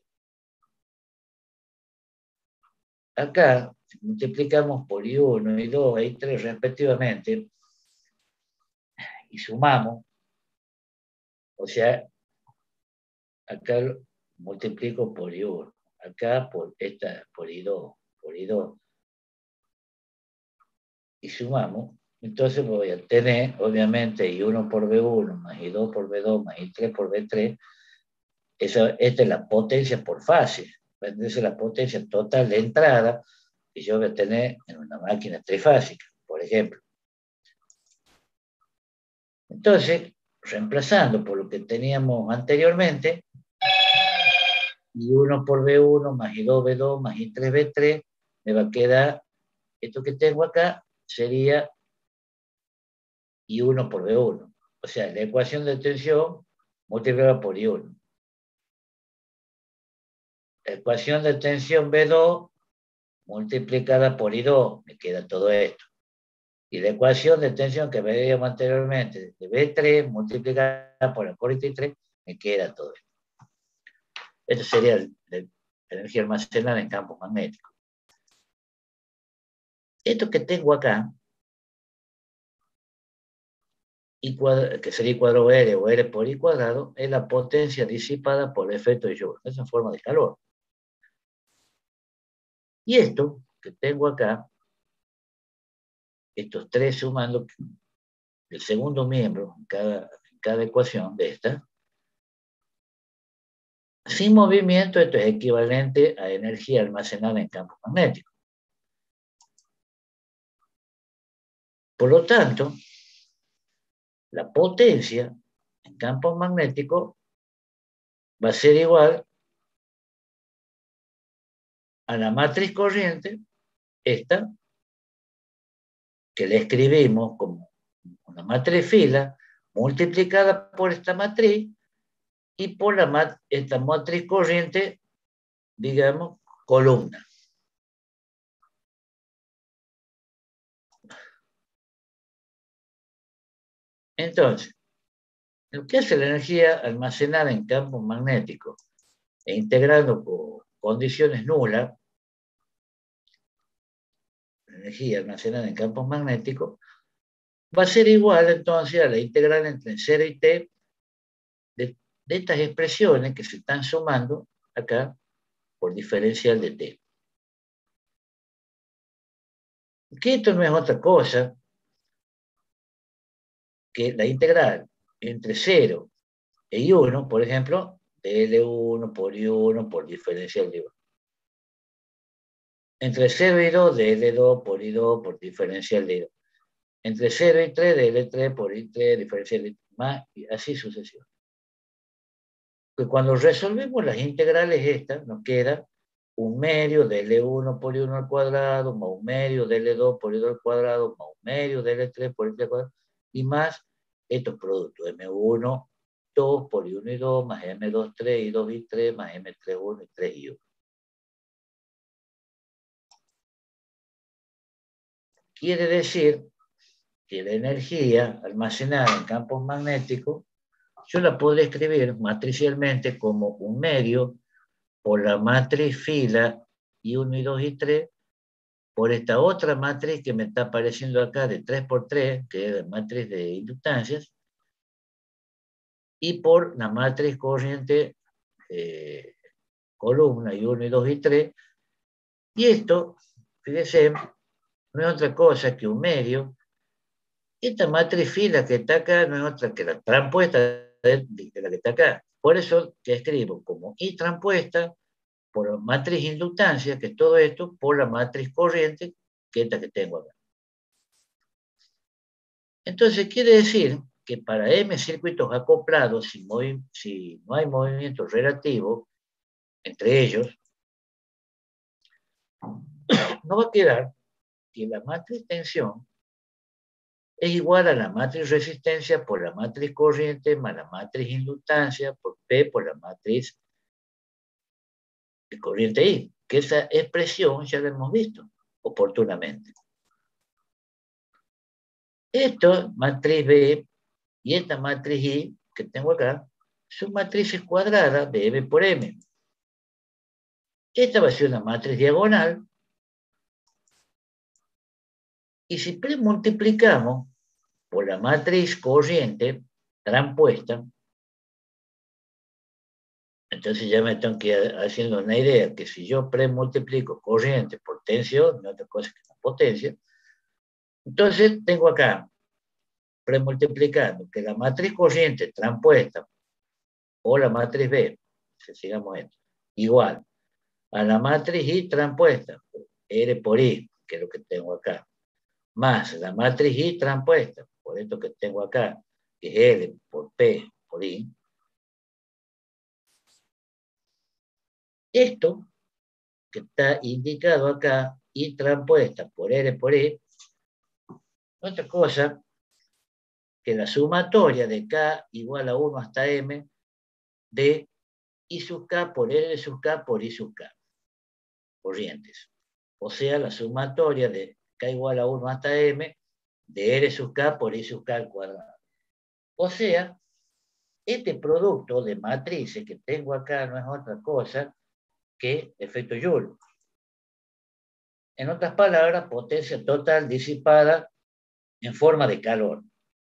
Acá, si multiplicamos por I uno, I dos e I tres respectivamente, y sumamos, o sea, acá multiplico por I uno, acá por esta, por I dos, por I dos, y sumamos, entonces voy a tener, obviamente, I uno por B uno, más I dos por B dos, más I tres por B tres, esa, esta es la potencia por fase, esa es la potencia total de entrada que yo voy a tener en una máquina trifásica, por ejemplo. Entonces, reemplazando por lo que teníamos anteriormente, I uno por B uno, más I dos B dos, más I tres B tres, me va a quedar, esto que tengo acá sería I uno por B uno. O sea, la ecuación de tensión multiplicada por I uno. La ecuación de tensión B dos multiplicada por I dos, me queda todo esto. Y la ecuación de tensión que veíamos anteriormente, de B tres multiplicada por la corriente I tres, me queda todo esto. Esto sería el, el, la energía almacenada en campo magnético. Esto que tengo acá, I cuadrado, que sería I cuadrado R o R por I cuadrado, es la potencia disipada por el efecto de Joule. Es en forma de calor. Y esto que tengo acá, estos tres sumando, el segundo miembro en cada, en cada ecuación de esta, sin movimiento, esto es equivalente a energía almacenada en campo magnético. Por lo tanto, la potencia en campo magnético va a ser igual a la matriz corriente, esta, que le escribimos como una matriz fila, multiplicada por esta matriz, y por la, esta matriz corriente, digamos, columna. Entonces, lo que hace la energía almacenada en campo magnético e integrando por condiciones nulas, la energía almacenada en campos magnéticos, va a ser igual entonces a la integral entre cero y t de, de estas expresiones que se están sumando acá por diferencial de t. Que esto no es otra cosa que la integral entre cero y uno, por ejemplo, de L uno por I uno por diferencial de uno. Entre cero y dos, de L dos por I dos por diferencial de dos. Entre cero y tres, de L tres por I tres, diferencial de más, y así sucesivamente. Que cuando resolvemos las integrales estas, nos queda un medio de L uno por I uno al cuadrado, más un medio de L dos por I dos al cuadrado, más un medio de L tres por I tres al cuadrado, y más estos productos, M uno, dos por I uno y dos, más M dos, tres, I dos y tres, más M tres, uno y tres y uno. Quiere decir que la energía almacenada en campos magnéticos, yo la puedo escribir matricialmente como un medio por la matriz fila I uno y dos y tres, por esta otra matriz que me está apareciendo acá de tres por tres, que es la matriz de inductancias, y por la matriz corriente eh, columna I uno y dos y tres. Y esto, fíjense, no es otra cosa que un medio. Esta matriz fila que está acá no es otra que la transpuesta de, de la que está acá. Por eso que escribo como I transpuesta por la matriz inductancia, que es todo esto, por la matriz corriente, que es esta que tengo acá. Entonces quiere decir que para M circuitos acoplados, si, si no hay movimiento relativo entre ellos, no va a quedar que la matriz tensión es igual a la matriz resistencia por la matriz corriente más la matriz inductancia por P por la matriz de corriente I, que esa expresión ya la hemos visto oportunamente. Esto, matriz B, y esta matriz I que tengo acá, son matrices cuadradas de M por M. Esta va a ser una matriz diagonal, y si premultiplicamos por la matriz corriente transpuesta, entonces ya me tengo que ir haciendo una idea que si yo premultiplico corriente por tensión, no es otra cosa que la potencia, entonces tengo acá, premultiplicando, que la matriz corriente transpuesta o la matriz B, si sigamos esto, igual a la matriz I transpuesta, R por I, que es lo que tengo acá, más la matriz I transpuesta, por esto que tengo acá, que es L por P por I. Esto que está indicado acá, I transpuesta por R por I, no es otra cosa que la sumatoria de K igual a uno hasta M de I sub K por L sub K por I sub K, corrientes. O sea, la sumatoria de K igual a uno hasta M de R sub K por I sub K al cuadrado. O sea, este producto de matrices que tengo acá no es otra cosa que efecto Joule. En otras palabras, potencia total disipada en forma de calor.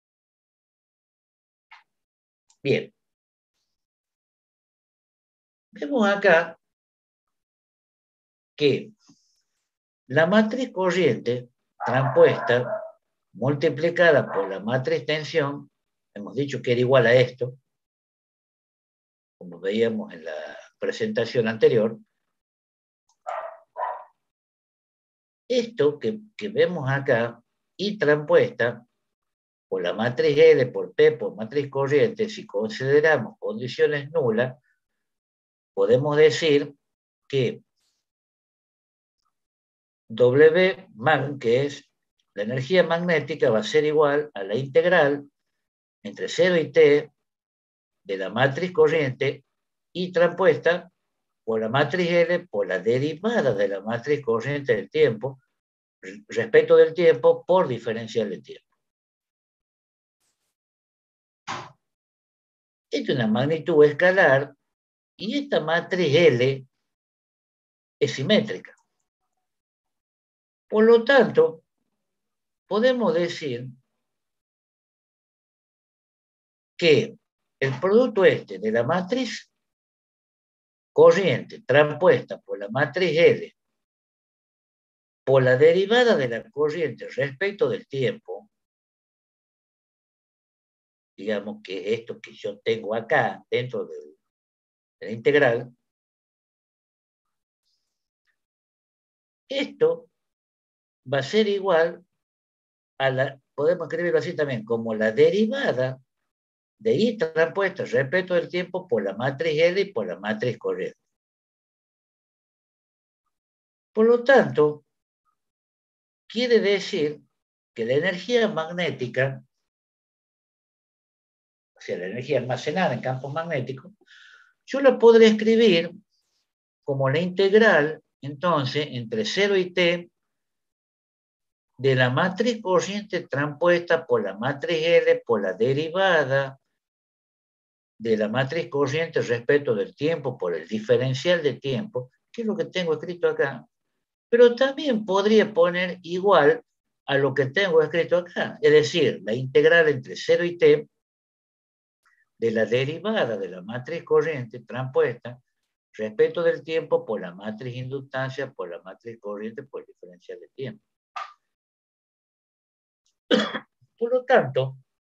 Bien. Vemos acá que la matriz corriente transpuesta multiplicada por la matriz tensión, hemos dicho que era igual a esto, como veíamos en la presentación anterior. Esto que, que vemos acá, I transpuesta por la matriz L por P por matriz corriente, si consideramos condiciones nulas, podemos decir que W mag, que es la energía magnética, va a ser igual a la integral entre cero y t de la matriz corriente I transpuesta por la matriz L por la derivada de la matriz corriente del tiempo respecto del tiempo por diferencial de tiempo. Esta es una magnitud escalar y esta matriz L es simétrica. Por lo tanto, podemos decir que el producto este de la matriz corriente transpuesta por la matriz L por la derivada de la corriente respecto del tiempo, digamos que esto que yo tengo acá dentro de la integral, esto va a ser igual a la, podemos escribirlo así también, como la derivada de I transpuesta respecto del tiempo por la matriz L y por la matriz corriente. Por lo tanto, quiere decir que la energía magnética, o sea, la energía almacenada en campos magnéticos, yo la podré escribir como la integral, entonces, entre cero y t de la matriz corriente transpuesta por la matriz L por la derivada de la matriz corriente respecto del tiempo por el diferencial de tiempo, que es lo que tengo escrito acá. Pero también podría poner igual a lo que tengo escrito acá, es decir, la integral entre cero y t de la derivada de la matriz corriente transpuesta respecto del tiempo por la matriz inductancia por la matriz corriente por el diferencial de tiempo. Por lo tanto,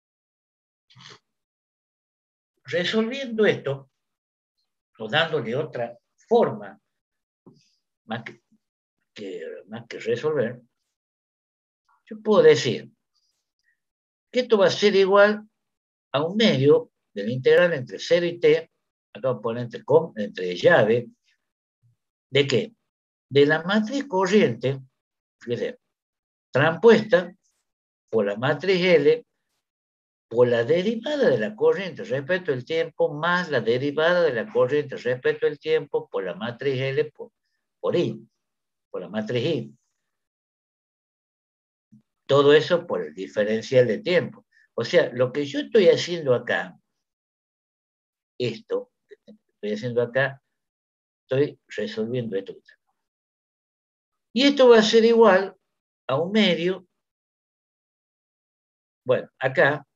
resolviendo esto, o dándole otra forma, más que, que, más que resolver, yo puedo decir que esto va a ser igual a un medio de la integral entre cero y t, acá voy a poner entre, entre llave, ¿de qué? De la matriz corriente, fíjense, transpuesta por la matriz L por la derivada de la corriente respecto al tiempo más la derivada de la corriente respecto al tiempo por la matriz L por, por I, por la matriz I. Todo eso por el diferencial de tiempo. O sea, lo que yo estoy haciendo acá, esto que estoy haciendo acá, estoy resolviendo esto. Y esto va a ser igual a un medio, bueno, acá,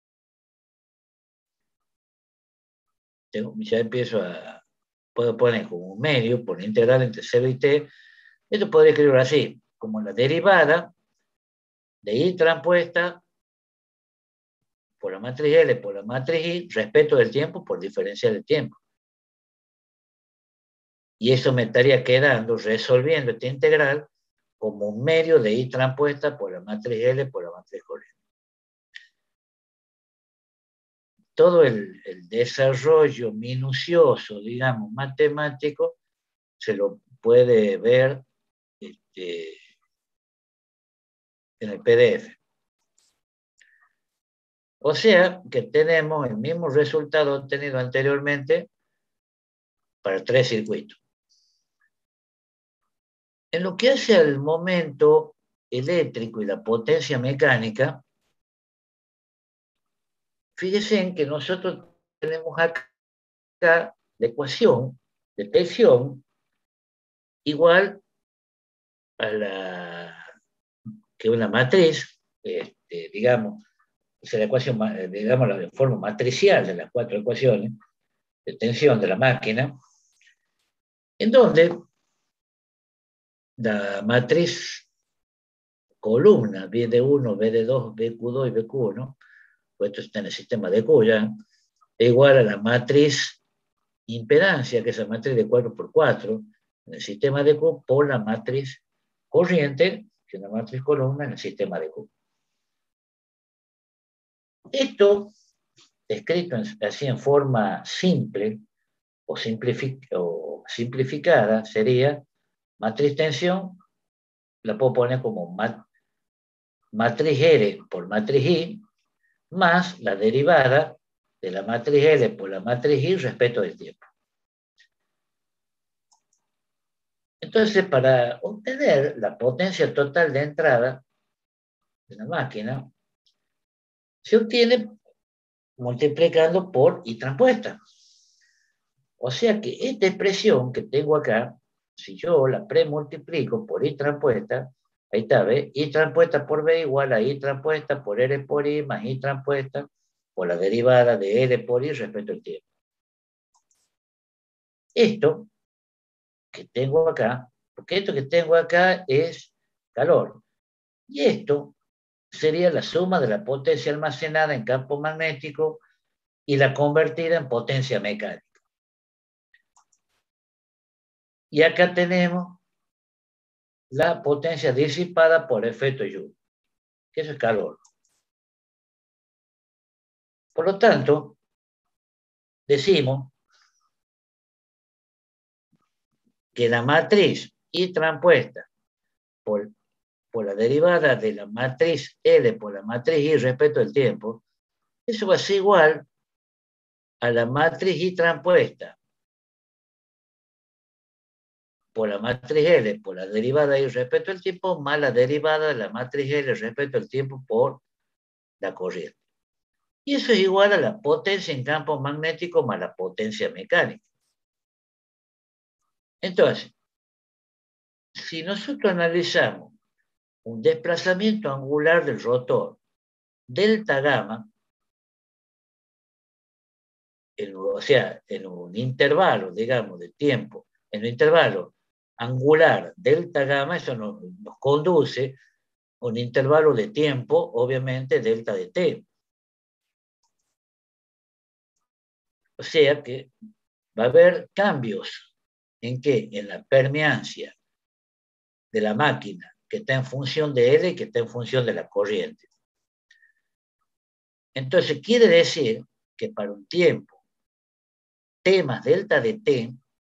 tengo, ya empiezo a, puedo poner como un medio por la integral entre cero y t, esto podría escribirlo así, como la derivada de I transpuesta por la matriz L por la matriz I respecto del tiempo por diferencial de tiempo. Y eso me estaría quedando resolviendo esta integral como un medio de I transpuesta por la matriz L por la matriz corriente. Todo el, el desarrollo minucioso, digamos, matemático, se lo puede ver este, en el P D F. O sea, que tenemos el mismo resultado obtenido anteriormente para tres circuitos. En lo que hace al momento eléctrico y la potencia mecánica, fíjense en que nosotros tenemos acá la ecuación de tensión igual a la que una matriz, este, digamos, o sea, la ecuación, digamos, la forma matricial de las cuatro ecuaciones de tensión de la máquina, en donde la matriz columna B D uno, B D dos, B Q dos y B Q uno, pues esto está en el sistema de Q ya, es igual a la matriz impedancia, que es la matriz de cuatro por cuatro, en el sistema de Q, por la matriz corriente, que es la matriz columna, en el sistema de Q. Esto, escrito en, así en forma simple o, simplific, o simplificada, sería matriz tensión, la puedo poner como mat, matriz R por matriz I, más la derivada de la matriz L por la matriz I respecto del tiempo. Entonces, para obtener la potencia total de entrada de la máquina, se obtiene multiplicando por I transpuesta. O sea que esta expresión que tengo acá, si yo la premultiplico por I transpuesta, Ahí está, ¿ves? I transpuesta por B igual a I transpuesta por R por I más I transpuesta por la derivada de R por I respecto al tiempo. Esto que tengo acá, porque esto que tengo acá es calor. Y esto sería la suma de la potencia almacenada en campo magnético y la convertida en potencia mecánica. Y acá tenemos la potencia disipada por efecto Joule, que eso es calor. Por lo tanto, decimos que la matriz I transpuesta por, por la derivada de la matriz L por la matriz I respecto al tiempo, eso va a ser igual a la matriz I transpuesta por la matriz L por la derivada I respecto al tiempo más la derivada de la matriz L respecto al tiempo por la corriente. Y eso es igual a la potencia en campo magnético más la potencia mecánica. Entonces, si nosotros analizamos un desplazamiento angular del rotor delta gamma, en, o sea, en un intervalo, digamos, de tiempo, en un intervalo angular delta gamma, eso nos, nos conduce a un intervalo de tiempo, obviamente, delta de t. O sea que va a haber cambios en qué, en la permeancia de la máquina, que está en función de L y que está en función de la corriente. Entonces, quiere decir que para un tiempo T más delta de T,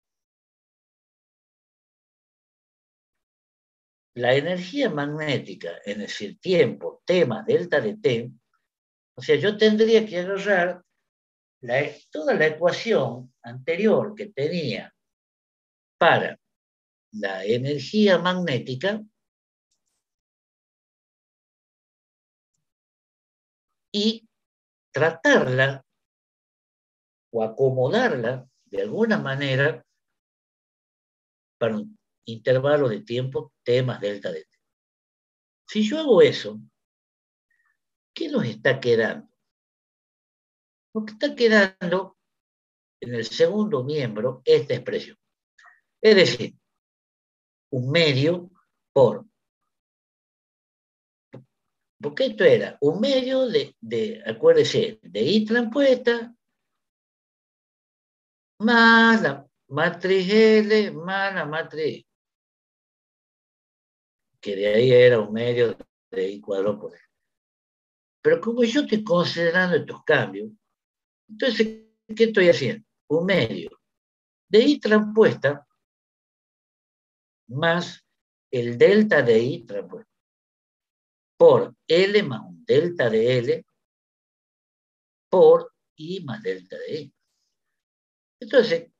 la energía magnética, es decir, tiempo T más delta de T, o sea, yo tendría que agarrar la, toda la ecuación anterior que tenía para la energía magnética y tratarla o acomodarla de alguna manera para un intervalo de tiempo T más delta de T. Si yo hago eso, ¿qué nos está quedando? Lo que está quedando en el segundo miembro esta expresión. Es decir, un medio por, porque esto era un medio de, de acuérdese, de I transpuesta más la matriz L más la matriz, que de ahí era un medio de I cuadrado por L. Pero como yo estoy considerando estos cambios, entonces, ¿qué estoy haciendo? Un medio de I transpuesta más el delta de I transpuesta por L más un delta de L por I más delta de I. Entonces,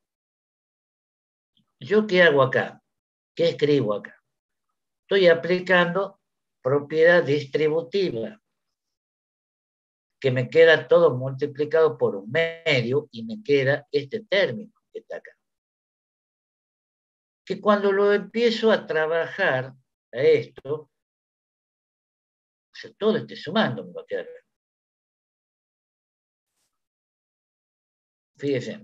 ¿yo qué hago acá? ¿Qué escribo acá? Estoy aplicando propiedad distributiva, que me queda todo multiplicado por un medio y me queda este término que está acá. Que cuando lo empiezo a trabajar a esto, o sea, todo este sumando me va a quedar. Fíjense.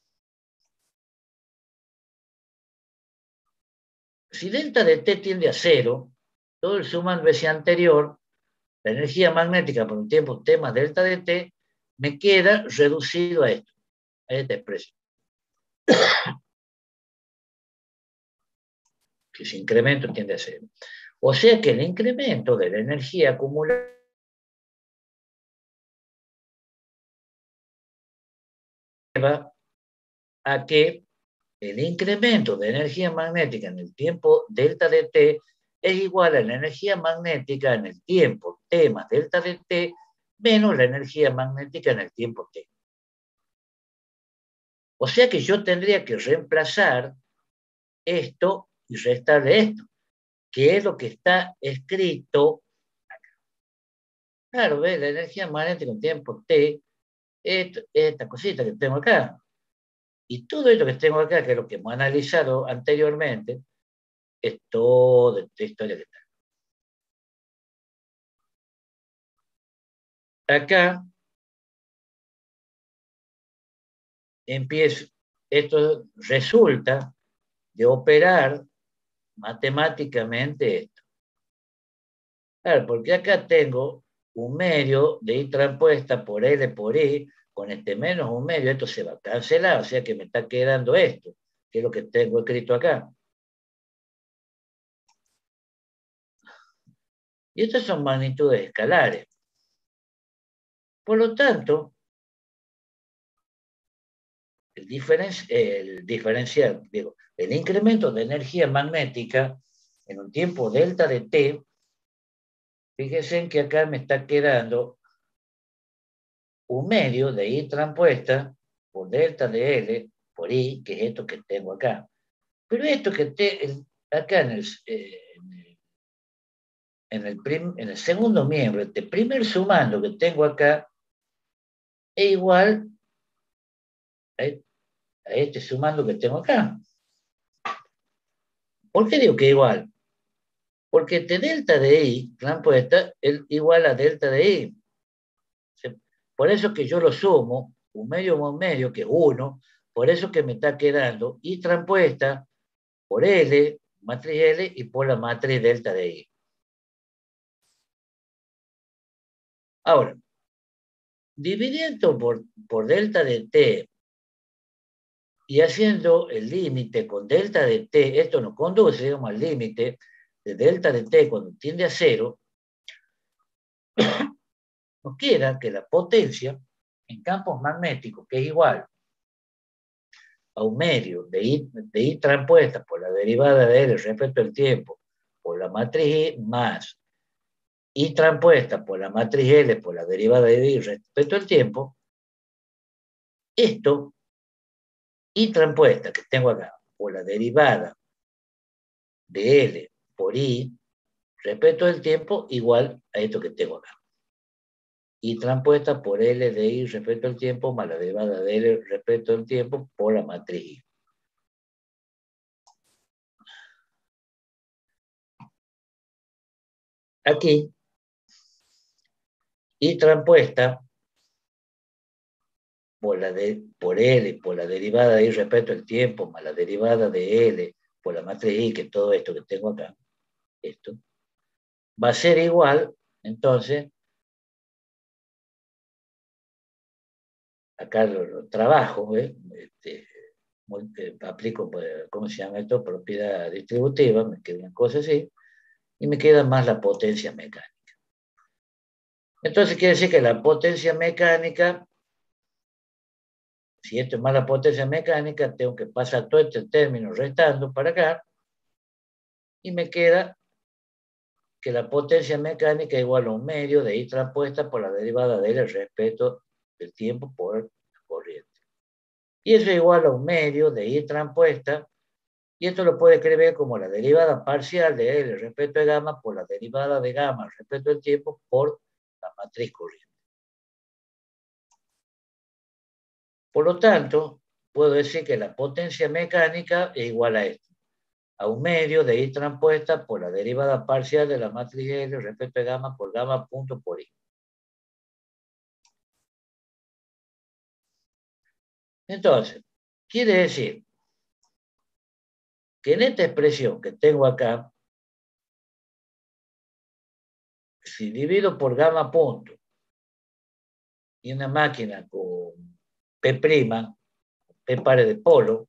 Si delta de T tiende a cero, todo el sumando ese anterior, la energía magnética por un tiempo T más delta de T, me queda reducido a esto, a esta expresión. Que ese incremento tiende a cero. O sea que el incremento de la energía acumulada lleva a que el incremento de energía magnética en el tiempo delta de T es igual a la energía magnética en el tiempo T más delta de T menos la energía magnética en el tiempo T. O sea que yo tendría que reemplazar esto y restarle esto, que es lo que está escrito acá. Claro, ¿ves? La energía magnética en tiempo T, esto, esta cosita que tengo acá. Y todo esto que tengo acá, que es lo que hemos analizado anteriormente, es toda esta historia que está. acá empiezo, esto resulta de operar matemáticamente esto. Claro, porque acá tengo un medio de I transpuesta por L por I, con este menos un medio, esto se va a cancelar, o sea que me está quedando esto, que es lo que tengo escrito acá. Y estas son magnitudes escalares. Por lo tanto, el, diferen el diferencial, digo, el incremento de energía magnética en un tiempo delta de t, fíjense en que acá me está quedando un medio de I transpuesta por delta de L por I, que es esto que tengo acá. Pero esto que te, el, acá en el, eh, en, el prim, en el segundo miembro, este primer sumando que tengo acá, es igual a, a este sumando que tengo acá. ¿Por qué digo que es igual? Porque este delta de I transpuesta es igual a delta de I. Por eso que yo lo sumo, un medio más un medio, que es uno, por eso que me está quedando I transpuesta por L, matriz L, y por la matriz delta de I. Ahora, dividiendo por, por delta de T y haciendo el límite con delta de T, esto nos conduce, digamos, al límite de delta de T cuando tiende a cero, nos queda que la potencia en campos magnéticos, que es igual a un medio de I, de I transpuesta por la derivada de L respecto al tiempo, por la matriz I, más I transpuesta por la matriz L por la derivada de I respecto al tiempo, esto, I transpuesta que tengo acá, por la derivada de L por I respecto al tiempo, igual a esto que tengo acá. I transpuesta por L de I respecto al tiempo más la derivada de L respecto al tiempo por la matriz I. Aquí, I transpuesta por, la de, por L, por la derivada de I respecto al tiempo, más la derivada de L por la matriz I, que todo esto que tengo acá, esto, va a ser igual, entonces, acá lo, lo trabajo, ¿eh? este, muy, eh, aplico, ¿cómo se llama esto? Propiedad distributiva, me quedan cosas así, y me queda más la potencia mecánica. Entonces quiere decir que la potencia mecánica, si esto es más la potencia mecánica, tengo que pasar todo este término restando para acá, y me queda que la potencia mecánica es igual a un medio de I transpuesta por la derivada de L respecto del tiempo por la corriente. Y eso es igual a un medio de I transpuesta, y esto lo puede escribir como la derivada parcial de L respecto de gamma por la derivada de gamma respecto del tiempo por la matriz corriente. Por lo tanto, puedo decir que la potencia mecánica es igual a esto, a un medio de I transpuesta por la derivada parcial de la matriz L respecto de gamma por gamma punto por I. Entonces, quiere decir que en esta expresión que tengo acá, si divido por gamma punto y una máquina con P', P pares de polo,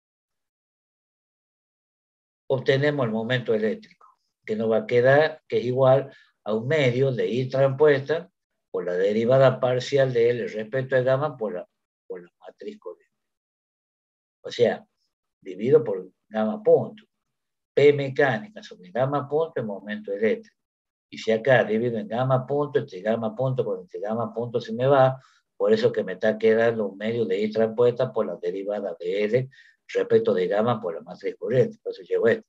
obtenemos el momento eléctrico, que nos va a quedar, que es igual a un medio de I transpuesta por la derivada parcial de L respecto de gamma por la, por la matriz corriente. O sea, divido por gamma punto. P mecánica sobre gamma punto es momento eléctrico. Y si acá divido en gamma punto, este gamma punto por este gamma punto se me va, por eso que me está quedando un medio de I transpuesta por la derivada de L respecto de gamma por la matriz corriente. Entonces llevo esto.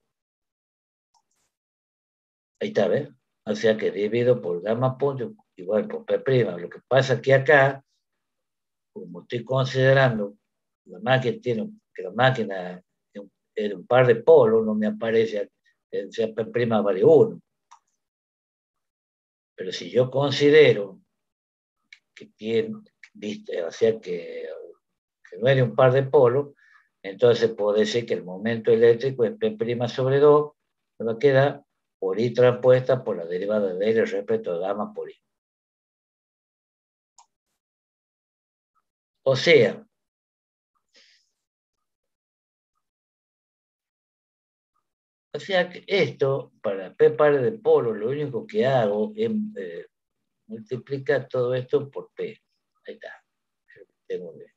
Ahí está, ¿ves? O sea que divido por gamma punto igual por P'. Lo que pasa es que acá, como estoy considerando la máquina tiene, que la máquina era un par de polos, no me aparece, o sea, P' vale uno. Pero si yo considero que tiene, ¿viste? O sea, que, que no es un par de polos, entonces puedo decir que el momento eléctrico es P' sobre dos, me va a quedar por I transpuesta por la derivada de L respecto a gamma por I. O sea, o sea que esto, para P par de polo, lo único que hago es eh, multiplicar todo esto por P. Ahí está. Tengo que...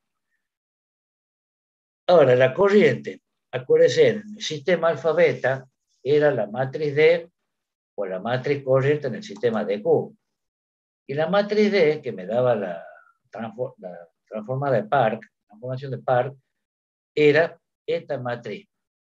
Ahora, la corriente, acuérdense, en el sistema alfa-beta era la matriz D por la matriz corriente en el sistema D Q. Y la matriz D, que me daba la, transform, la transformada de Park, la transformación de Park, era esta matriz.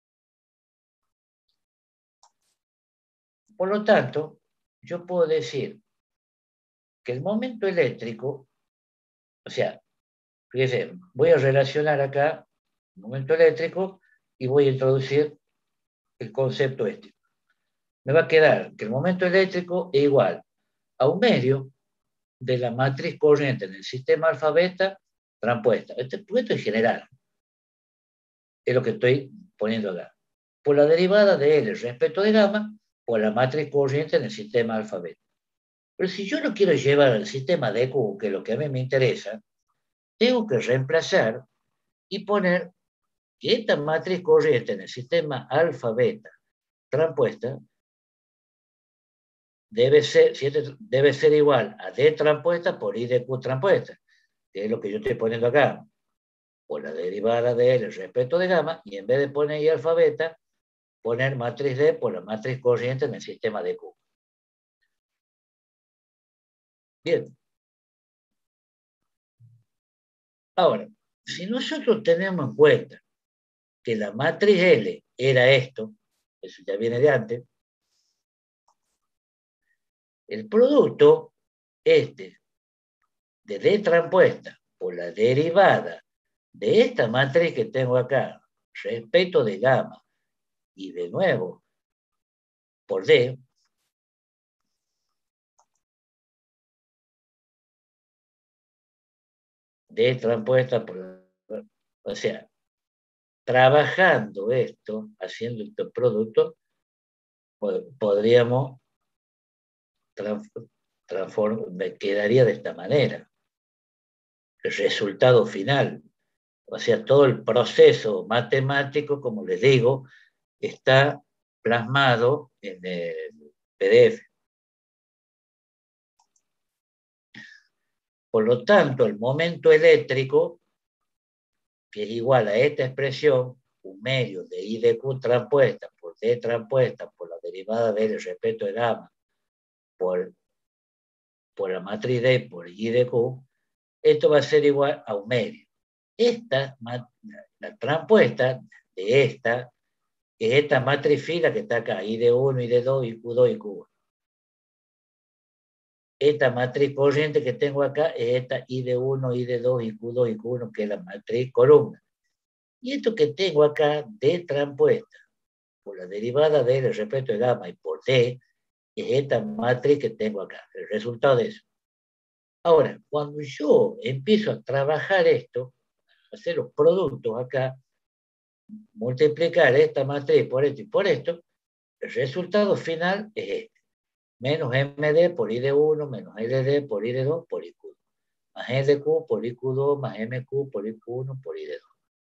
Por lo tanto, yo puedo decir que el momento eléctrico, o sea, fíjense, voy a relacionar acá el momento eléctrico y voy a introducir el concepto este. Me va a quedar que el momento eléctrico es igual a un medio de la matriz corriente en el sistema alfa-beta transpuesta. Esto, esto es general. Es lo que estoy poniendo acá. Por la derivada de L respecto de gamma, por la matriz corriente en el sistema alfa-beta. Pero si yo lo quiero llevar al sistema D Q, que es lo que a mí me interesa, tengo que reemplazar y poner que esta matriz corriente en el sistema alfa-beta transpuesta debe ser, debe ser igual a D transpuesta por I de Q transpuesta, que es lo que yo estoy poniendo acá, por la derivada de L respecto de gamma, y en vez de poner I alfa beta, poner matriz D por la matriz corriente en el sistema de Q. Bien. Ahora, si nosotros tenemos en cuenta que la matriz L era esto, eso ya viene de antes, el producto este de D transpuesta por la derivada de esta matriz que tengo acá respecto de gamma y de nuevo por D, D transpuesta por la, o sea, trabajando esto, haciendo este producto, podríamos transformar, quedaría de esta manera. El resultado final, o sea, todo el proceso matemático, como les digo, está plasmado en el P D F. Por lo tanto, el momento eléctrico, que es igual a esta expresión, un medio de I de Q transpuesta por D transpuesta por la derivada de L respecto de gamma por, por la matriz D por I de Q, esto va a ser igual a un medio. Esta, la transpuesta de esta, es esta matriz fila que está acá, I de uno, I de dos, I Q dos, I Q uno. Esta matriz corriente que tengo acá es esta I de uno, I de dos, I Q dos, I Q uno, que es la matriz columna. Y esto que tengo acá, D transpuesta, por la derivada de L respecto de gamma y por D, es esta matriz que tengo acá, el resultado de eso. Ahora, cuando yo empiezo a trabajar esto, hacer los productos acá, multiplicar esta matriz por esto y por esto, el resultado final es este. Menos M D por I de uno, menos L D por I de dos, por I Q dos. Más L D Q por I Q dos, más M Q por I Q uno, por I de dos.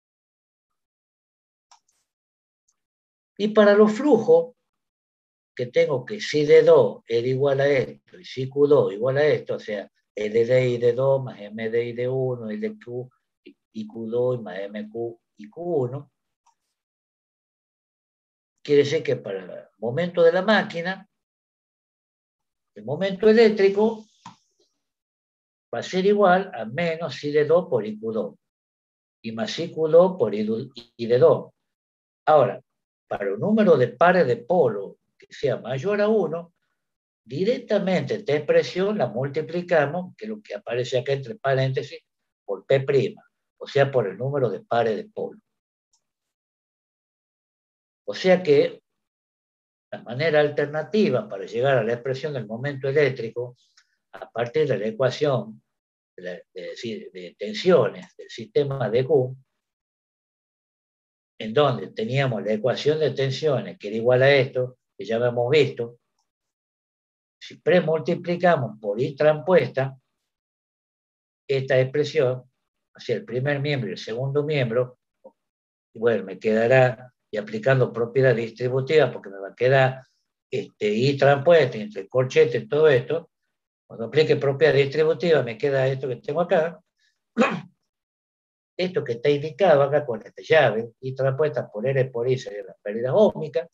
Y para los flujos, que tengo que si de dos era igual a esto, y si Q dos igual a esto, o sea, L D I de dos, más M D I de uno, L Q, I Q dos, más M Q, I Q uno, quiere decir que para el momento de la máquina, el momento eléctrico va a ser igual a menos I de dos por I Q dos, y más I Q dos por I de dos. Ahora, para un número de pares de polo que sea mayor a uno, directamente esta expresión la multiplicamos, que es lo que aparece acá entre paréntesis, por P', o sea, por el número de pares de polo. O sea que la manera alternativa para llegar a la expresión del momento eléctrico, a partir de la ecuación de, de, de tensiones del sistema de Q, en donde teníamos la ecuación de tensiones, que era igual a esto, que ya habíamos visto. Si premultiplicamos por I transpuesta esta expresión hacia el primer miembro y el segundo miembro, y bueno, me quedará, y aplicando propiedad distributiva, porque me va a quedar este, I transpuesta entre el corchete y todo esto, cuando aplique propiedad distributiva me queda esto que tengo acá, esto que está indicado acá con esta llave, I transpuesta por L por I sería la pérdida óhmica,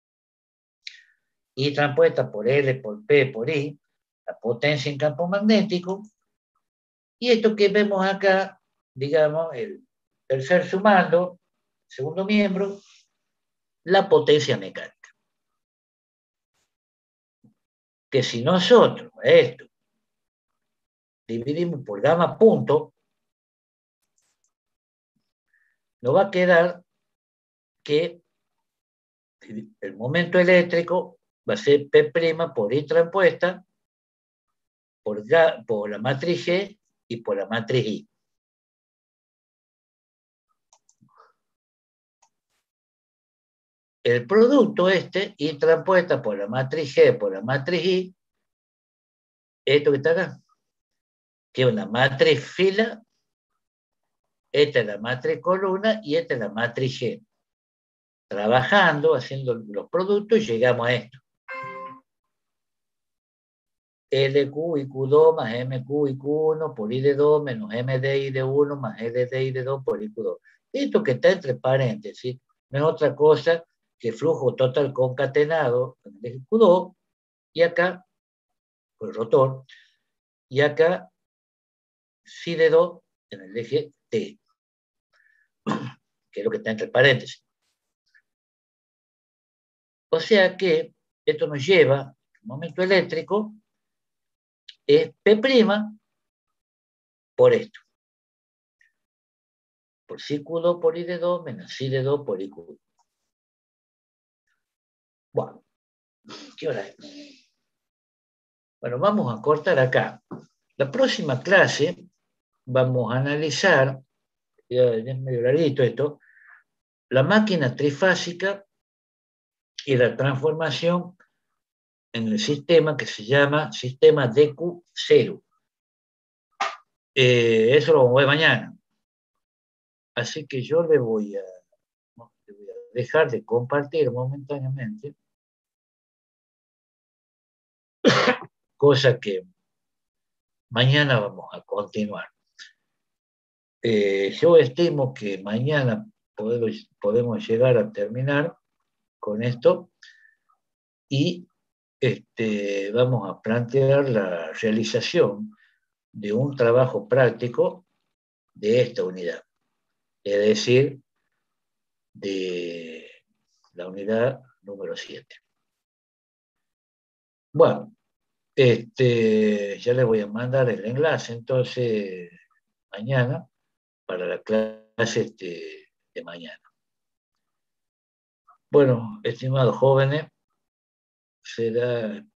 I transpuesta por L por P por I, la potencia en campo magnético, y esto que vemos acá, digamos, el tercer sumando, segundo miembro, la potencia mecánica. Que si nosotros esto dividimos por gamma punto, nos va a quedar que el momento eléctrico va a ser P' por I transpuesta por, por la matriz G y por la matriz I. El producto este, I transpuesta por la matriz G por la matriz I, esto que está acá, que es una matriz fila, esta es la matriz columna y esta es la matriz G. Trabajando, haciendo los productos, llegamos a esto. L Q y Q dos más M Q y Q uno por I de dos menos M de I de uno más L de I de dos por I Q dos. Esto que está entre paréntesis no es otra cosa que flujo total concatenado en el eje Q dos y acá, por el rotor, y acá psi de dos en el eje T, que es lo que está entre paréntesis. O sea que esto nos lleva, el momento eléctrico, es P' por esto. Por psi Q dos por I de dos menos psi de dos por I Q dos. Bueno, ¿qué hora es? Bueno, vamos a cortar acá. La próxima clase vamos a analizar, ya es medio larguito esto, la máquina trifásica y la transformación en el sistema que se llama sistema D Q cero. Eh, eso lo vamos a ver mañana. Así que yo le voy a, le voy a dejar de compartir momentáneamente, cosa que mañana vamos a continuar. Eh, yo estimo que mañana podemos, podemos llegar a terminar con esto y este, vamos a plantear la realización de un trabajo práctico de esta unidad, es decir, de la unidad número siete. Bueno, este, ya les voy a mandar el enlace entonces mañana para la clase este, de mañana. Bueno, estimados jóvenes, será